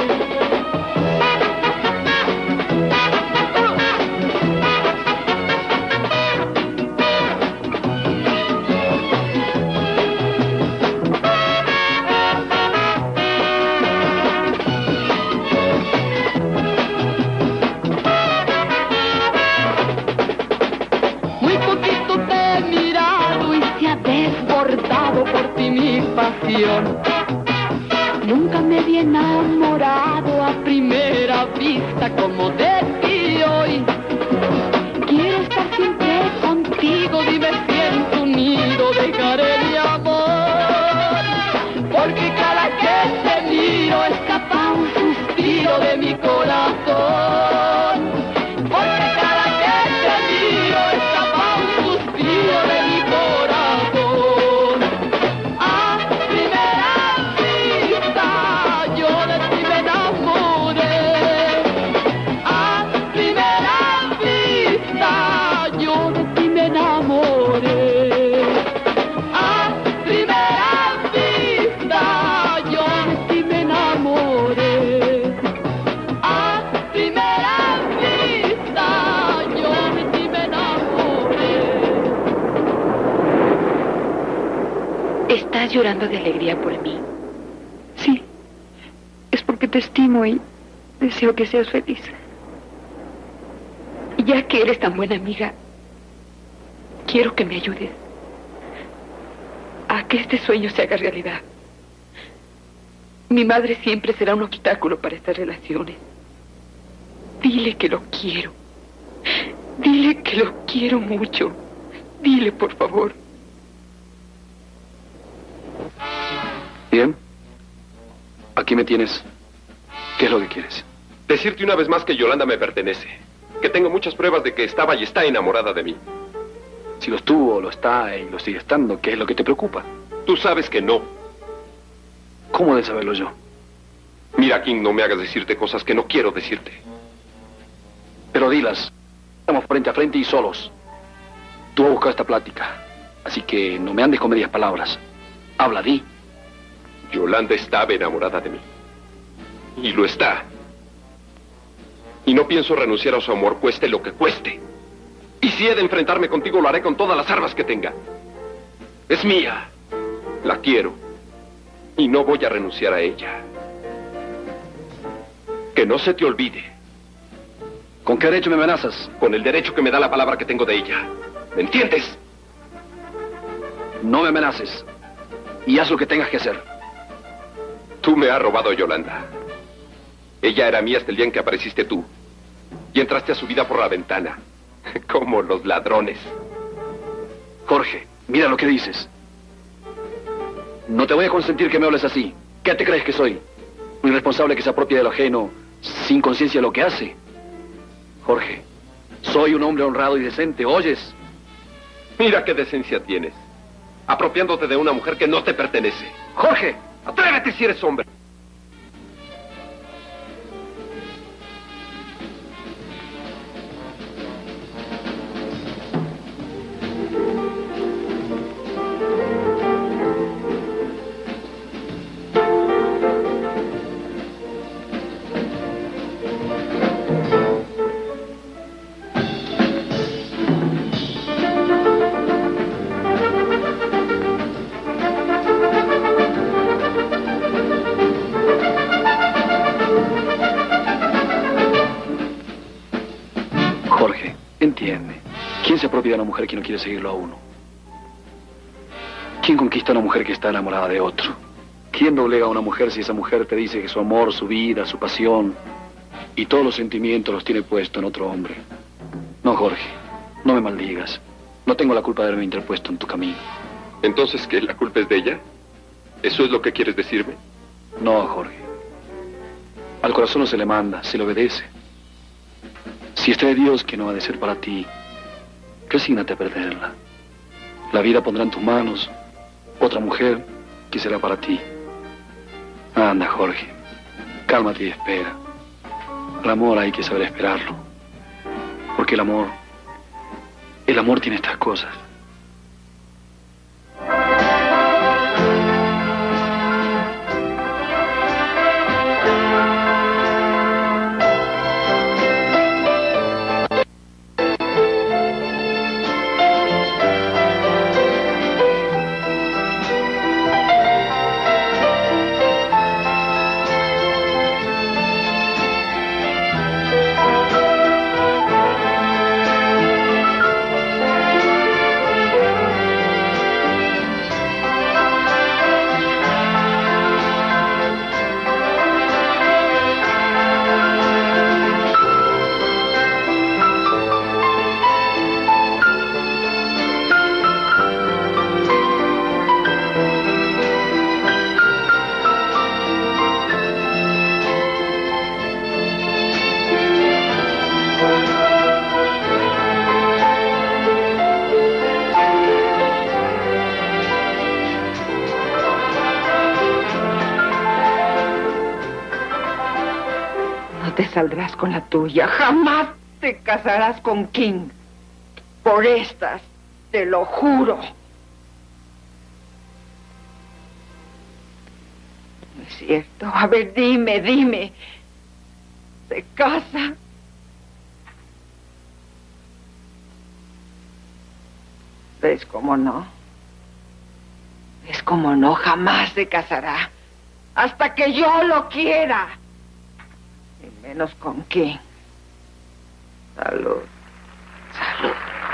Muy poquito te he mirado y se ha desbordado por ti mi pasión. Nunca me había enamorado a primera vista como de ti hoy. Quiero estar siempre contigo, dime si en tu nido dejaré mi amor. Porque cada que te miro escapa un suspiro de mi corazón. Porque cada que te miro escapa un suspiro de mi corazón. A primera vista yo de ti me enamoré. A primera vista yo de ti me enamoré. A primera vista yo de ti me enamoré. A primera vista yo de ti me enamoré.
¿Estás llorando de alegría por mí?
Sí, es porque te estimo y deseo que seas feliz.
Ya que eres tan buena amiga, quiero que me ayudes a que este sueño se haga realidad. Mi madre siempre será un obstáculo para estas relaciones. Dile que lo quiero. Dile que lo quiero mucho. Dile, por favor.
Bien. Aquí me tienes. ¿Qué es lo que quieres?
Decirte una vez más que Yolanda me pertenece. Que tengo muchas pruebas de que estaba y está enamorada de mí.
Si lo estuvo, lo está y lo sigue estando, ¿qué es lo que te preocupa?
Tú sabes que no.
¿Cómo de saberlo yo?
Mira, King, no me hagas decirte cosas que no quiero decirte.
Pero dilas. Estamos frente a frente y solos. Tú has buscado esta plática. Así que no me andes con medias palabras. Habla, di.
Yolanda estaba enamorada de mí. Y lo está. Y no pienso renunciar a su amor, cueste lo que cueste. Y si he de enfrentarme contigo, lo haré con todas las armas que tenga. Es mía. La quiero. Y no voy a renunciar a ella. Que no se te olvide.
¿Con qué derecho me amenazas?
Con el derecho que me da la palabra que tengo de ella. ¿Me entiendes?
No me amenaces. Y haz lo que tengas que hacer.
Tú me has robado a Yolanda. Ella era mía hasta el día en que apareciste tú. Y entraste a su vida por la ventana. Como los ladrones.
Jorge, mira lo que dices. No te voy a consentir que me hables así. ¿Qué te crees que soy? Un irresponsable que se apropia de lo ajeno sin conciencia de lo que hace. Jorge, soy un hombre honrado y decente, ¿oyes?
Mira qué decencia tienes. Apropiándote de una mujer que no te pertenece.
Jorge,
atrévete si eres hombre.
pide a una mujer que no quiere seguirlo a uno? ¿Quién conquista a una mujer que está enamorada de otro? ¿Quién doblega a una mujer si esa mujer te dice que su amor, su vida, su pasión y todos los sentimientos los tiene puesto en otro hombre? No, Jorge, no me maldigas. No tengo la culpa de haberme interpuesto en tu camino.
¿Entonces qué? ¿La culpa es de ella? ¿Eso es lo que quieres decirme?
No, Jorge. Al corazón no se le manda, se le obedece. Si está de Dios que no ha de ser para ti, resígnate a perderla. La vida pondrá en tus manos otra mujer que será para ti. Anda, Jorge, cálmate y espera. El amor hay que saber esperarlo. Porque el amor, el amor tiene estas cosas.
Te saldrás con la tuya. Jamás te casarás con King. Por estas, te lo juro. ¿No es cierto? A ver, dime, dime. ¿Se casa? ¿Ves cómo no? ¿Ves cómo no? Jamás se casará. Hasta que yo lo quiera. Y menos con quién. Salud. Salud.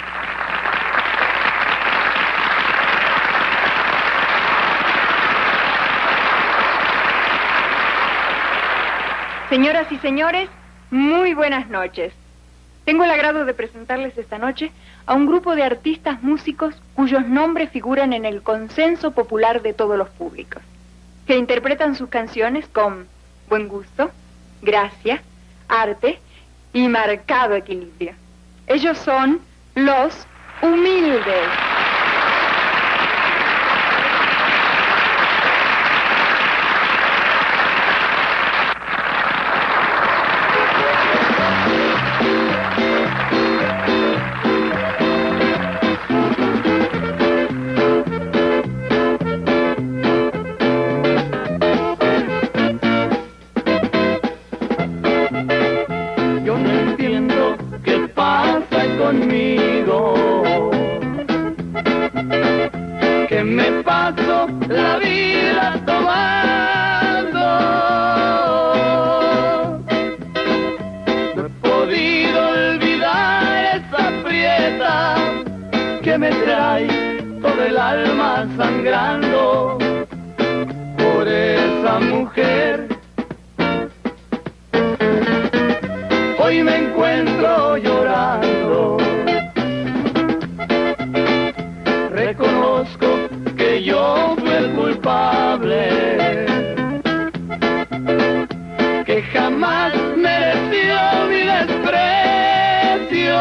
Señoras y señores, muy buenas noches. Tengo el agrado de presentarles esta noche a un grupo de artistas músicos cuyos nombres figuran en el consenso popular de todos los públicos, que interpretan sus canciones con buen gusto, gracia, arte y marcado equilibrio. Ellos son Los Humildes.
La vida tomando, no he podido olvidar esa prieta que me trae todo el alma sangrando por esa mujer. Hoy me encuentro llorando, reconozco que yo fui el culpable, que jamás mereció mi desprecio.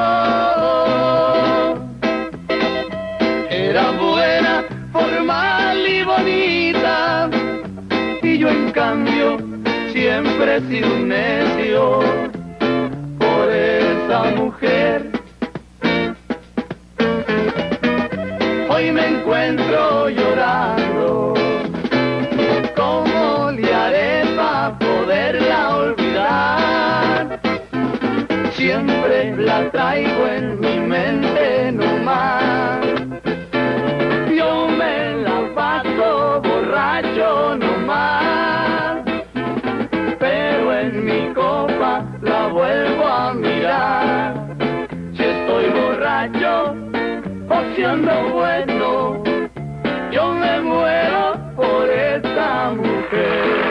Era buena, formal y bonita, y yo en cambio siempre he sido un necio por esa mujer. Hoy me encuentro llorando, ¿cómo le haré para poderla olvidar? Siempre la traigo en mi mente nomás. Yo me la paso borracho nomás, pero en mi copa la vuelvo a mirar. Si estoy borracho, buscando bueno, yo me muero por esta mujer.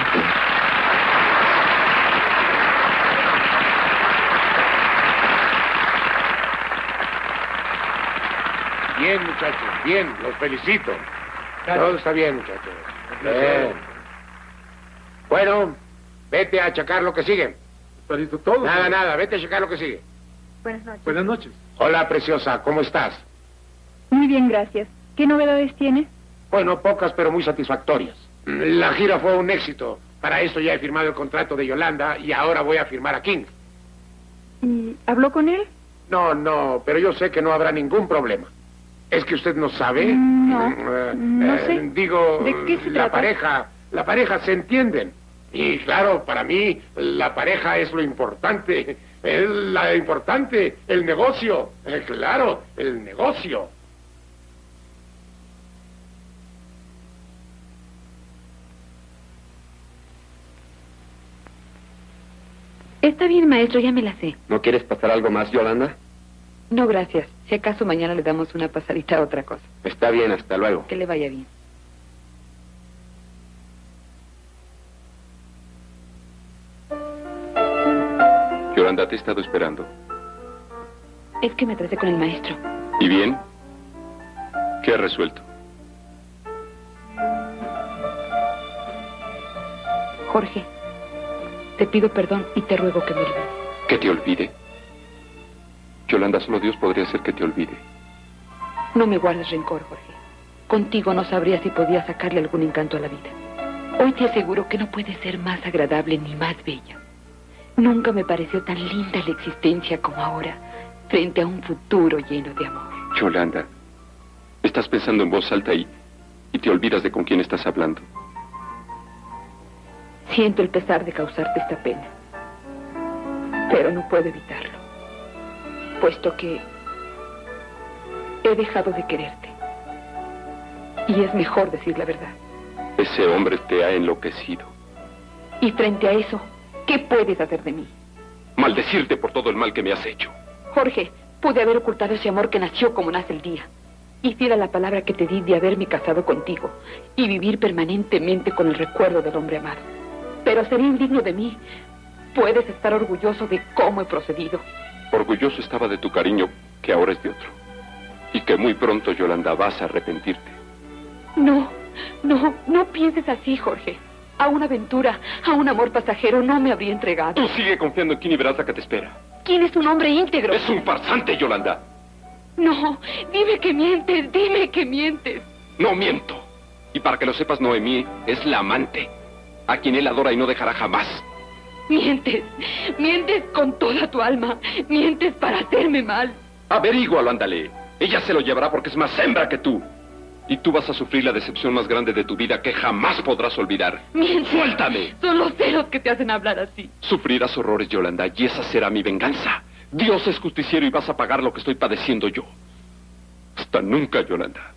Bien, muchachos, bien, los felicito. Todo está bien, muchachos. Bien. Bueno, vete a checar lo que sigue.
¿Está listo todo?
Nada, nada, vete a checar lo que sigue.
Buenas noches.
Buenas noches.
Hola, preciosa, ¿cómo estás?
Muy bien, gracias. ¿Qué novedades tiene?
Bueno, pocas, pero muy satisfactorias. La gira fue un éxito. Para esto ya he firmado el contrato de Yolanda y ahora voy a firmar a King.
¿Y habló con él?
No, no, pero yo sé que no habrá ningún problema. ¿Es que usted no sabe?
No,
Eh,
no
eh,
sé.
Digo,
¿De qué se
la
trata?
pareja, la pareja se entienden. Y claro, para mí, la pareja es lo importante. Es la importante, el negocio. Eh, claro, el negocio.
Está bien, maestro, ya me la sé.
¿No quieres pasar algo más, Yolanda?
No, gracias. Si acaso mañana le damos una pasadita a otra cosa.
Está bien, hasta luego.
Que le vaya bien.
Yolanda, te he estado esperando.
Es que me atrasé con el maestro.
¿Y bien? ¿Qué has resuelto?
Jorge, te pido perdón y te ruego que me olvides.
¿Que te olvide? Yolanda, solo Dios podría hacer que te olvide.
No me guardes rencor, Jorge. Contigo no sabría si podía sacarle algún encanto a la vida. Hoy te aseguro que no puede ser más agradable ni más bella. Nunca me pareció tan linda la existencia como ahora, frente a un futuro lleno de amor.
Yolanda, estás pensando en voz alta y, y te olvidas de con quién estás hablando.
Siento el pesar de causarte esta pena, pero no puedo evitarlo, puesto que he dejado de quererte. Y es mejor decir la verdad.
Ese hombre te ha enloquecido.
Y frente a eso, ¿qué puedes hacer de mí?
Maldecirte por todo el mal que me has hecho.
Jorge, pude haber ocultado ese amor que nació como nace el día. Y fiel a la palabra que te di de haberme casado contigo y vivir permanentemente con el recuerdo del hombre amado. Pero sería indigno de mí. Puedes estar orgulloso de cómo he procedido.
Orgulloso estaba de tu cariño, que ahora es de otro. Y que muy pronto, Yolanda, vas a arrepentirte.
No, no, no pienses así, Jorge. A una aventura, a un amor pasajero no me habría entregado.
Tú sigue confiando en quién y verás la que te espera.
¿Quién es un hombre íntegro?
Es un farsante, Yolanda.
No, dime que mientes, dime que mientes.
No miento. Y para que lo sepas, Noemí es la amante, a quien él adora y no dejará jamás.
Mientes, mientes con toda tu alma, mientes para hacerme mal.
Averígualo, ándale. Ella se lo llevará porque es más hembra que tú. Y tú vas a sufrir la decepción más grande de tu vida que jamás podrás olvidar.
Mientes.
¡Suéltame!
Son los celos que te hacen hablar así.
Sufrirás horrores, Yolanda, y esa será mi venganza. Dios es justiciero y vas a pagar lo que estoy padeciendo yo. Hasta nunca, Yolanda.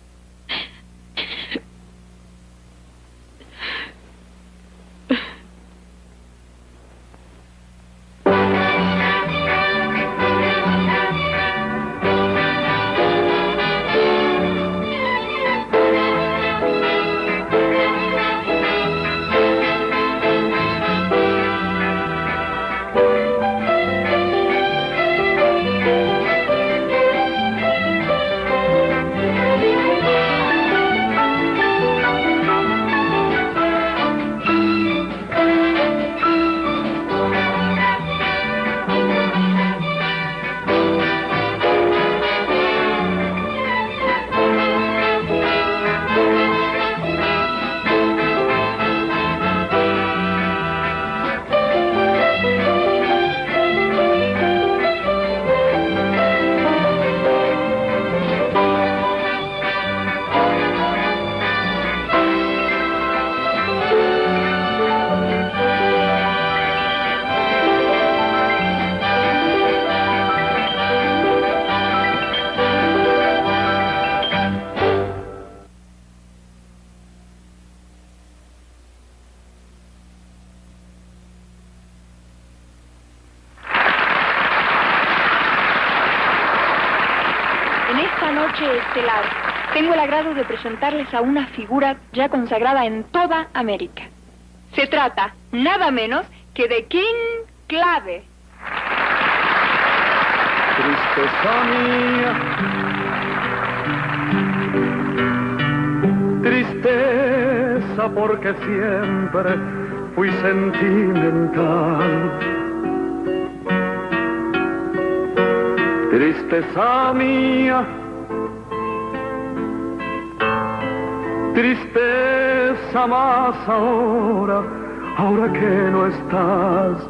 de este lado. Tengo el agrado de presentarles a una figura ya consagrada en toda América. Se trata, nada menos, que de King Clave.
Tristeza mía, tristeza porque siempre fui sentimental. Tristeza mía, tristeza más ahora, ahora que no estás.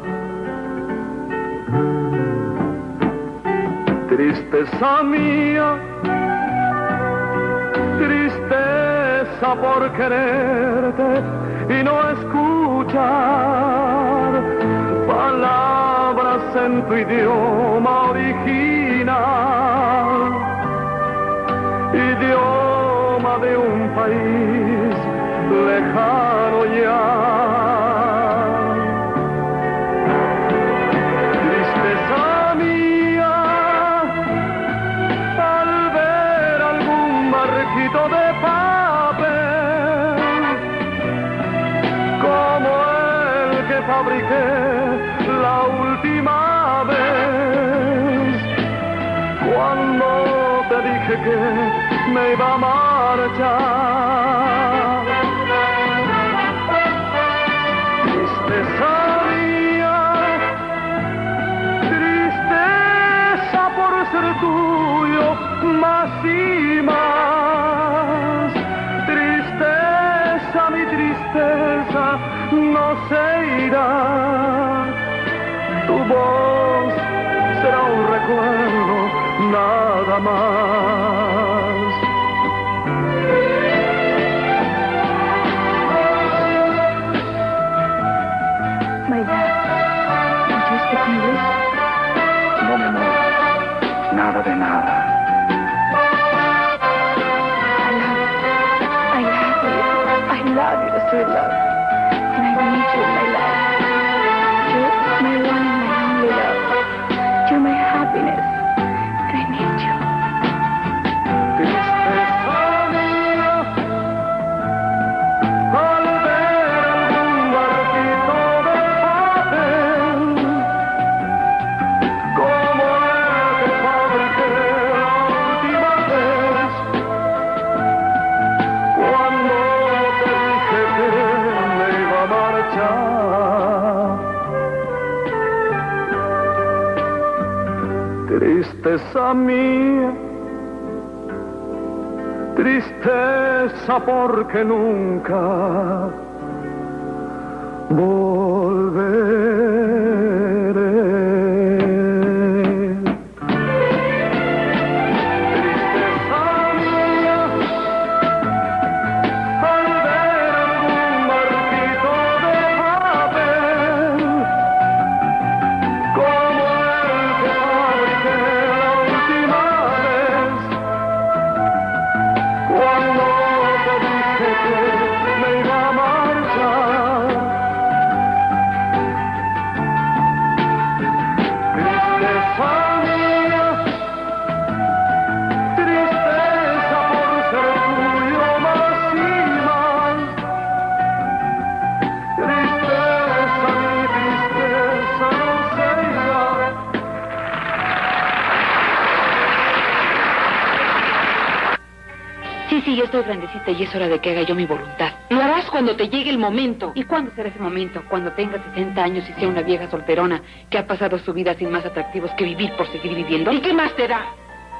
Tristeza mía, tristeza por quererte y no escuchar palabras en tu idioma original, idioma de un país lejano ya. Tristeza mía, al ver algún barquito de papel como el que fabriqué la última vez, cuando te dije que me iba a marchar. Tristeza mía, tristeza por ser tuyo más y más. Tristeza, mi tristeza no se irá. Tu voz será un recuerdo, nada más.
My dad, did you speak English?
No, mi amor, nada de nada.
I love you. I love you, sweet love. And I need you, my love. You're my one and my only love. You're my happiness. And I need you.
Tristeza mía, al ver algún barquito de papel como el que fabriqué la última vez, cuando te dije que me iba a marchar. Tristeza mía, tristeza porque nunca volveré. Tristeza mía, al ver algún barquito de papel como el que fabriqué la última vez, cuando te dije que me iba a marchar. Tristeza mía, tristeza por ser tuyo más y más. Tristeza, mi tristeza no se irá.
Sí, sí, yo estoy grandecita y es hora de que haga yo mi voluntad. Lo harás cuando te llegue el momento. ¿Y cuándo será ese momento? Cuando tenga sesenta años y sea una vieja solterona que ha pasado su vida sin más atractivos que vivir por seguir viviendo. ¿Y qué más te da?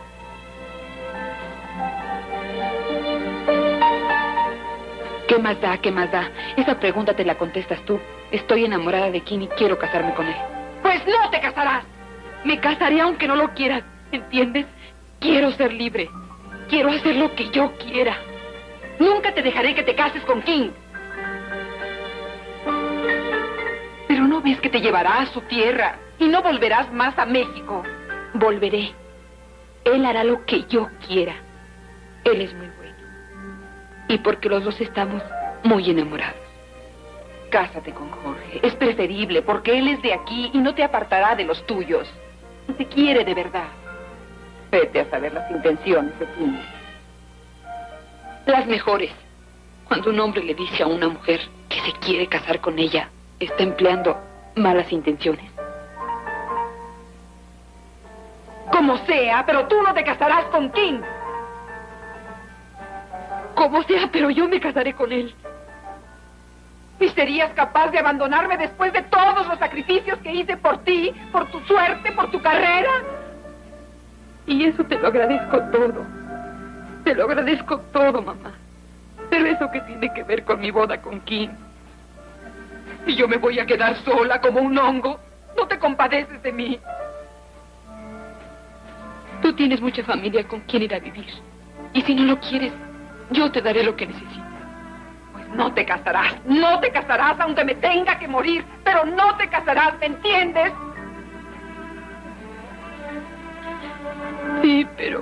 ¿Qué más da? ¿Qué más da? Esa pregunta te la contestas tú. Estoy enamorada de King y quiero casarme con él. Pues no te casarás. Me casaré aunque no lo quieras, ¿entiendes? Quiero ser libre. Quiero hacer lo que yo quiera. Nunca te dejaré que te cases con King. Pero no ves que te llevará a su tierra y no volverás más a México. Volveré. Él hará lo que yo quiera. Él es muy bueno. Y porque los dos estamos muy enamorados. Cásate con Jorge. Es preferible porque él es de aquí y no te apartará de los tuyos. Y te quiere de verdad. Vete a saber las intenciones de King. Las mejores. Cuando un hombre le dice a una mujer que se quiere casar con ella, está empleando malas intenciones.
Como sea, pero tú no te casarás con King.
Como sea, pero yo me casaré con él.
¿Y serías capaz de abandonarme después de todos los sacrificios que hice por ti, por tu suerte, por tu carrera?
Y eso te lo agradezco todo. Te lo agradezco todo, mamá. Pero eso que tiene que ver con mi boda con King. Y yo me voy a quedar sola como un hongo.
¿No te compadeces de mí?
Tú tienes mucha familia con quien ir a vivir. Y si no lo quieres, yo te daré lo que necesites.
Pues no te casarás. No te casarás aunque me tenga que morir. Pero no te casarás, ¿me entiendes?
Sí, pero...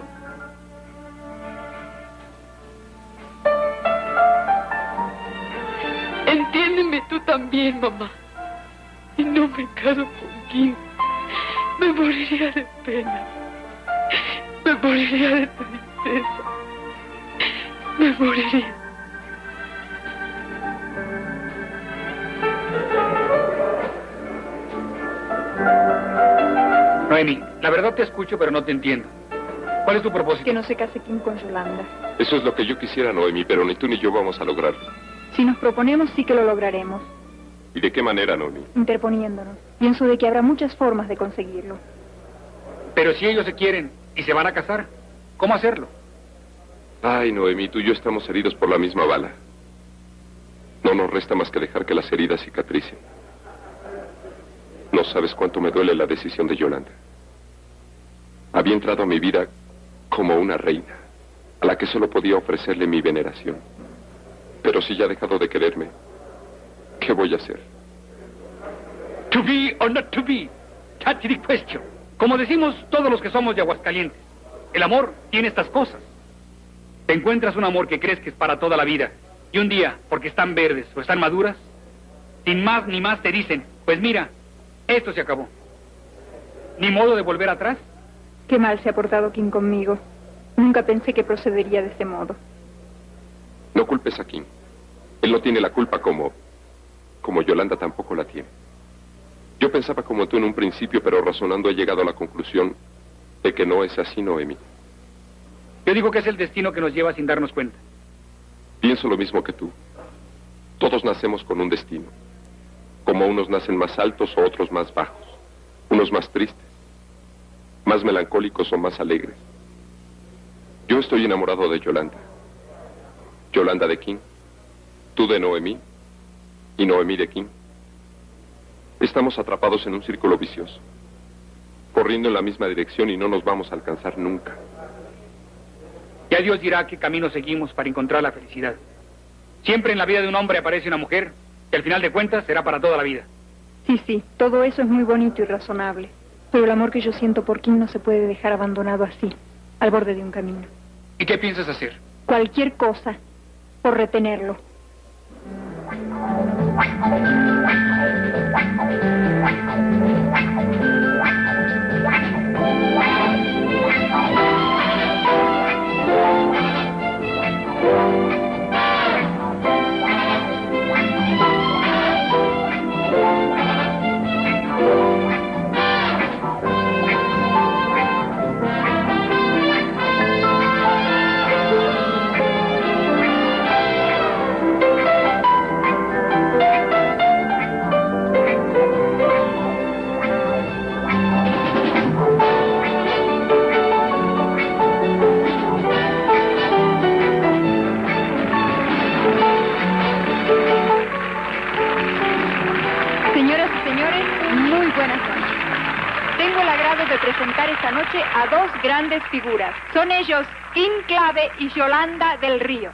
Entiéndeme tú también, mamá. Si no me caso con King, me moriría de pena. Me moriría de tristeza. Me moriría.
Noemi, la verdad te escucho, pero no te entiendo. ¿Cuál es tu propósito?
Que no se case King con Yolanda.
Eso es lo que yo quisiera, Noemi, pero ni tú ni yo vamos a lograrlo.
Si nos proponemos, sí que lo lograremos.
¿Y de qué manera, Noemi?
Interponiéndonos. Pienso de que habrá muchas formas de conseguirlo.
Pero si ellos se quieren y se van a casar, ¿cómo hacerlo?
Ay, Noemi, tú y yo estamos heridos por la misma bala. No nos resta más que dejar que las heridas cicatricen. No sabes cuánto me duele la decisión de Yolanda. Había entrado a mi vida como una reina, a la que solo podía ofrecerle mi veneración. Pero si ya ha dejado de quererme, ¿qué voy a hacer?
To be or not to be, that's the question. Como decimos todos los que somos de Aguascalientes, el amor tiene estas cosas. Te encuentras un amor que crees que es para toda la vida, y un día, porque están verdes o están maduras, sin más ni más te dicen, pues mira, esto se acabó. ¿Ni modo de volver atrás?
Qué mal se ha portado King conmigo. Nunca pensé que procedería de ese modo.
No culpes a King. Él no tiene la culpa como... como Yolanda tampoco la tiene. Yo pensaba como tú en un principio, pero razonando he llegado a la conclusión de que no es así, Noemi.
Yo digo que es el destino que nos lleva sin darnos cuenta.
Pienso lo mismo que tú. Todos nacemos con un destino. Como unos nacen más altos o otros más bajos. Unos más tristes, más melancólicos o más alegres. Yo estoy enamorado de Yolanda. Yolanda de King. Tú de Noemi. Y Noemi de King. Estamos atrapados en un círculo vicioso. Corriendo en la misma dirección y no nos vamos a alcanzar nunca.
Ya Dios dirá qué camino seguimos para encontrar la felicidad. Siempre en la vida de un hombre aparece una mujer que al final de cuentas será para toda la vida.
Sí, sí, todo eso es muy bonito y razonable. Pero el amor que yo siento por King no se puede dejar abandonado así, al borde de un camino.
¿Y qué piensas hacer?
Cualquier cosa, por retenerlo. Presentar esta noche a dos grandes figuras. Son ellos King Clave y Yolanda del Río.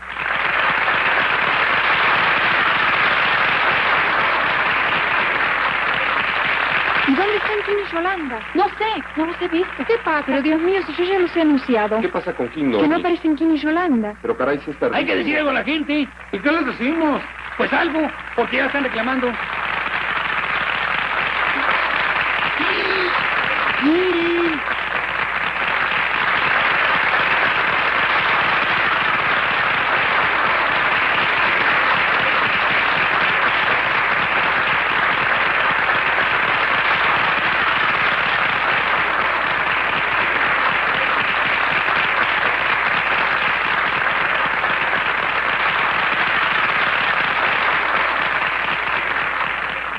¿Y dónde están King y Yolanda? No sé, no los he visto. ¿Qué pasa? Pero Dios mío, si yo ya los he anunciado.
¿Qué pasa con King? No,
que no aparecen King y Yolanda.
Pero caray, si está...
Hay que decir algo a la gente. ¿Y qué les decimos? Pues algo, porque ya están reclamando. ¡Miren!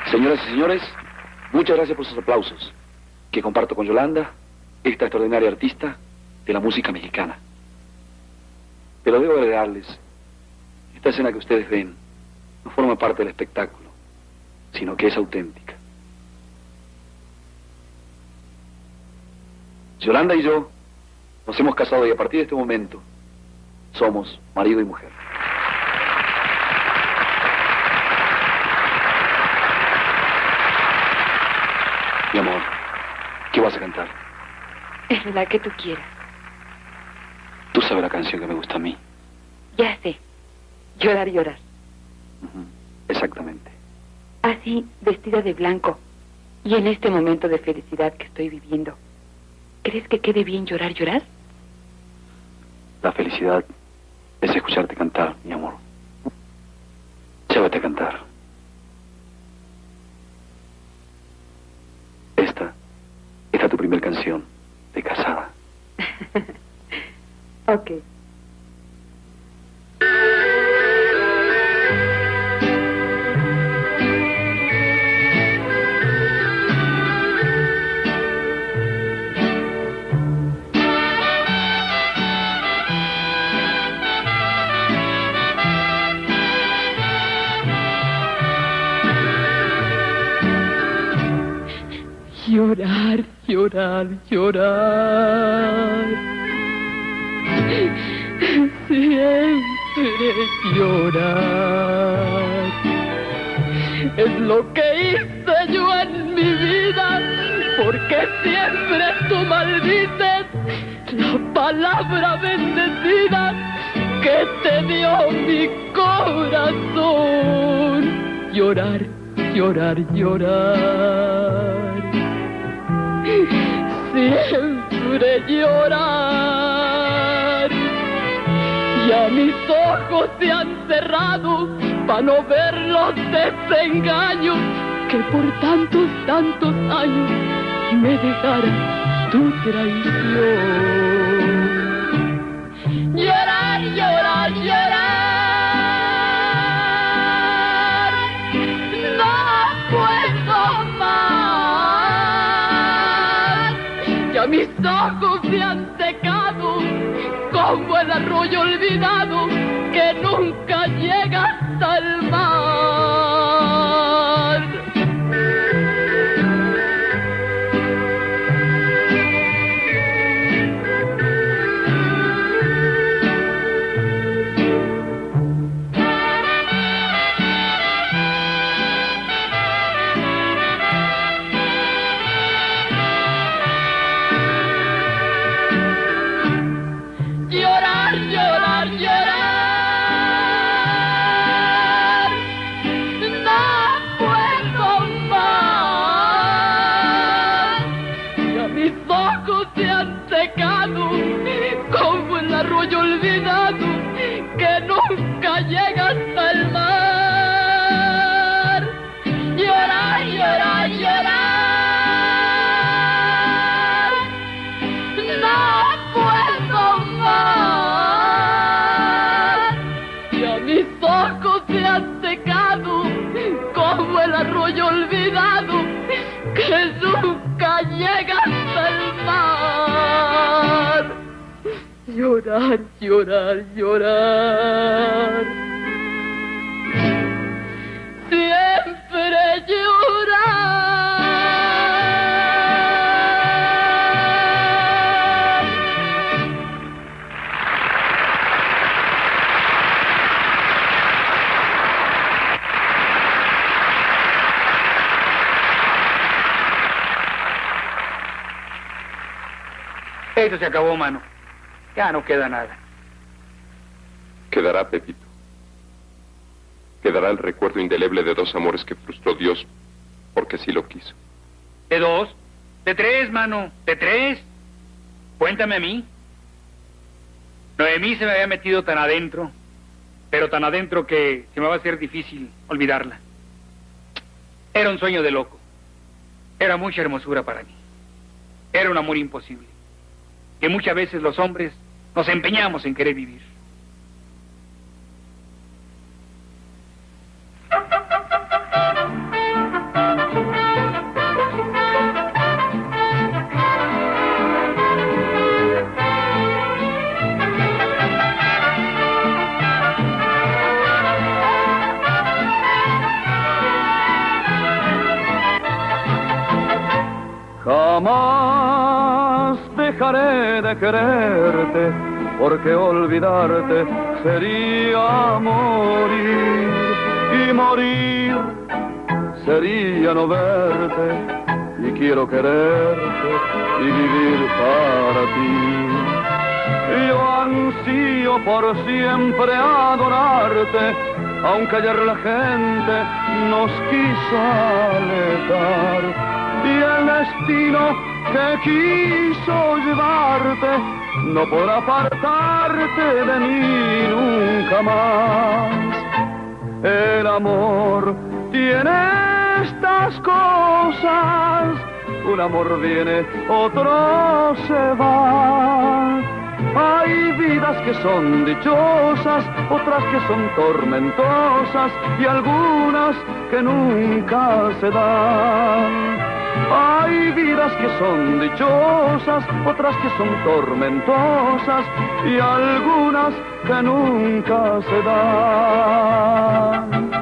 Señoras y señores, muchas gracias por sus aplausos, que comparto con Yolanda, esta extraordinaria artista de la música mexicana. Pero debo agregarles, esta escena que ustedes ven no forma parte del espectáculo, sino que es auténtica. Yolanda y yo nos hemos casado y a partir de este momento somos marido y mujer. Mi amor, ¿qué vas a cantar?
Es la que tú quieras.
Tú sabes la canción que me gusta a mí.
Ya sé. Llorar, llorar.
Uh-huh. Exactamente.
Así, vestida de blanco, y en este momento de felicidad que estoy viviendo, ¿crees que quede bien llorar, llorar?
La felicidad es escucharte cantar, mi amor. Llévate a cantar. Esta, esta es tu primer canción de casada.
Ok.
Llorar, llorar, llorar. Siempre llorar. Es lo que hice yo en mi vida, porque siempre tú maldices la palabra bendecida que te dio mi corazón. Llorar, llorar, llorar. Siempre llorar. Ya mis ojos se han cerrado para no ver los desengaños que por tantos, tantos años me dejara tu traición. Llorar, llorar, llorar. No puedo más. Ya mis ojos se han secado como el arroyo olvidado que nunca llega hasta el mar. Llorar, llorar, llorar. No puedo más. Ya mis ojos se han secado como el arroyo olvidado que nunca llega hasta el mar. Llorar, llorar, llorar. No puedo más. Ya mis ojos se han secado como el arroyo olvidado que nunca llega hasta el mar. Llorar, llorar, llorar. Siempre llorar.
Esto se acabó, mano. Ya no queda nada.
Quedará, Pepito. Quedará el recuerdo indeleble de dos amores que frustró Dios porque así lo quiso.
¿De dos? De tres, mano. De tres. Cuéntame a mí. Noemí se me había metido tan adentro, pero tan adentro que se me va a hacer difícil olvidarla. Era un sueño de loco. Era mucha hermosura para mí. Era un amor imposible, que muchas veces los hombres nos empeñamos en querer vivir.
Jamás dejaré de quererte, porque olvidarte sería morir, y morir sería no verte, y quiero quererte y vivir para ti. Yo ansío por siempre adorarte, aunque ayer la gente nos quiso alejar, y el destino que quiso llevarte no podrá apartarte de mí nunca más. El amor tiene estas cosas, un amor viene, otro se va. Hay vidas que son dichosas, otras que son tormentosas, y algunas que nunca se dan. Hay vidas que son dichosas, otras que son tormentosas, y algunas que nunca se dan.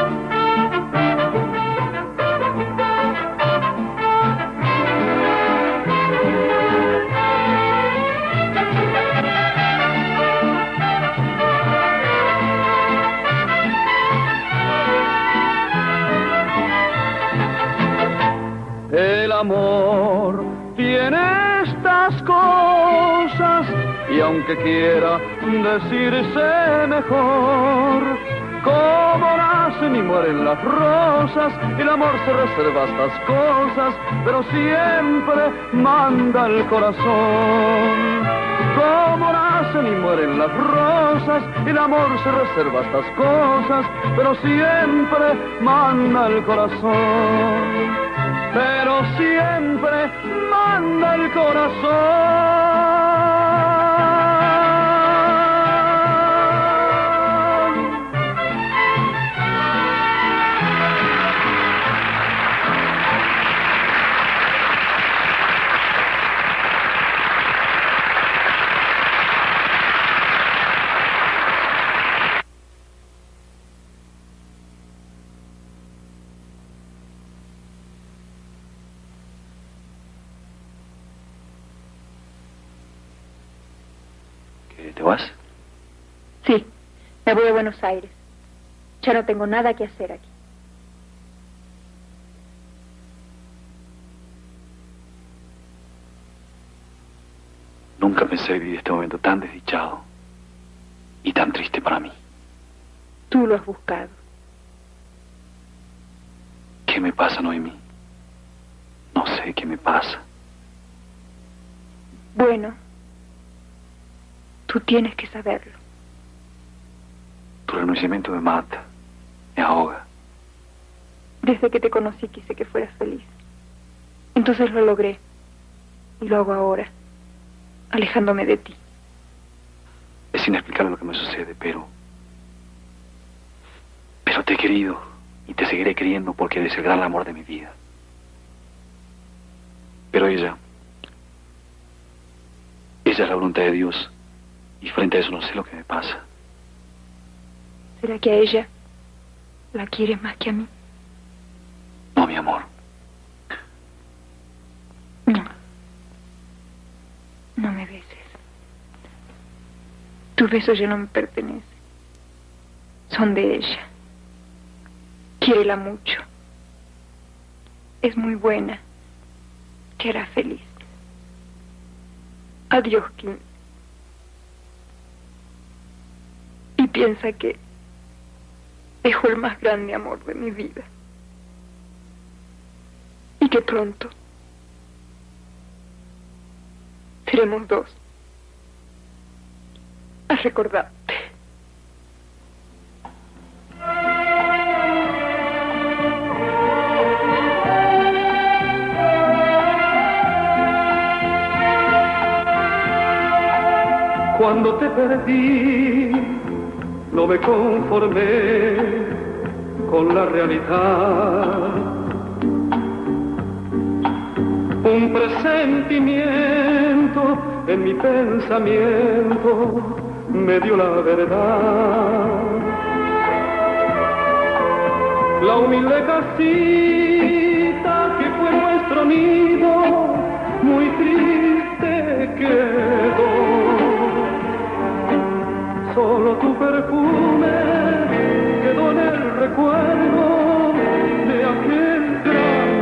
El amor tiene estas cosas, y aunque quiera decirse mejor, como nacen y mueren las rosas, el amor se reserva estas cosas, pero siempre manda el corazón. Como nacen y mueren las rosas, el amor se reserva estas cosas, pero siempre manda el corazón. Pero siempre manda el corazón.
¿Te vas?
Sí, me voy a Buenos Aires. Ya no tengo nada que hacer aquí.
Nunca pensé vivir este momento tan desdichado y tan triste para mí.
Tú lo has buscado.
¿Qué me pasa, Noemí? No sé qué me pasa.
Bueno, tú tienes que saberlo.
Tu renunciamiento me mata, me ahoga.
Desde que te conocí quise que fueras feliz. Entonces lo logré. Y lo hago ahora, alejándome de ti.
Es inexplicable lo que me sucede, pero... Pero te he querido y te seguiré queriendo porque eres el gran amor de mi vida. Pero ella... Ella es la voluntad de Dios. Y frente a eso no sé lo que me pasa.
¿Será que a ella la quieres más que a mí?
No, mi amor.
No. No me beses. Tus besos ya no me pertenecen. Son de ella. Quiérela mucho. Es muy buena. Te hará feliz. Adiós, King. Y piensa que dejo el más grande amor de mi vida. Y que pronto seremos dos a recordarte.
Cuando te perdí, no me conformé con la realidad. Un presentimiento en mi pensamiento me dio la verdad. La humilde casita que fue nuestro sonido, muy triste quedó. Solo tu perfume quedó en el recuerdo de aquel gran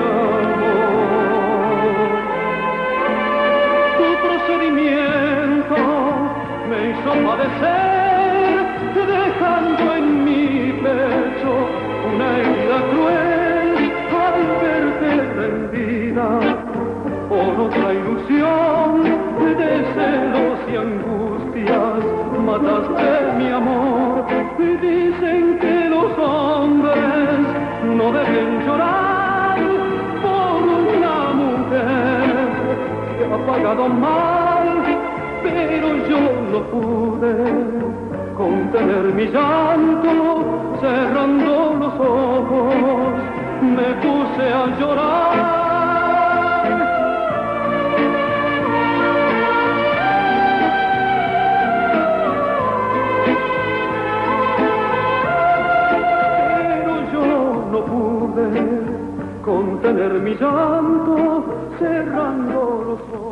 amor. Tu procedimiento me hizo padecer, dejando en mi pecho una herida cruel al verte rendida por otra ilusión de celos y angustias. Mataste mi amor y dicen que los hombres no deben llorar por una mujer que ha pagado mal, pero yo no pude contener mi llanto, cerrando los ojos me puse a llorar. Contener mi llanto, cerrando los ojos.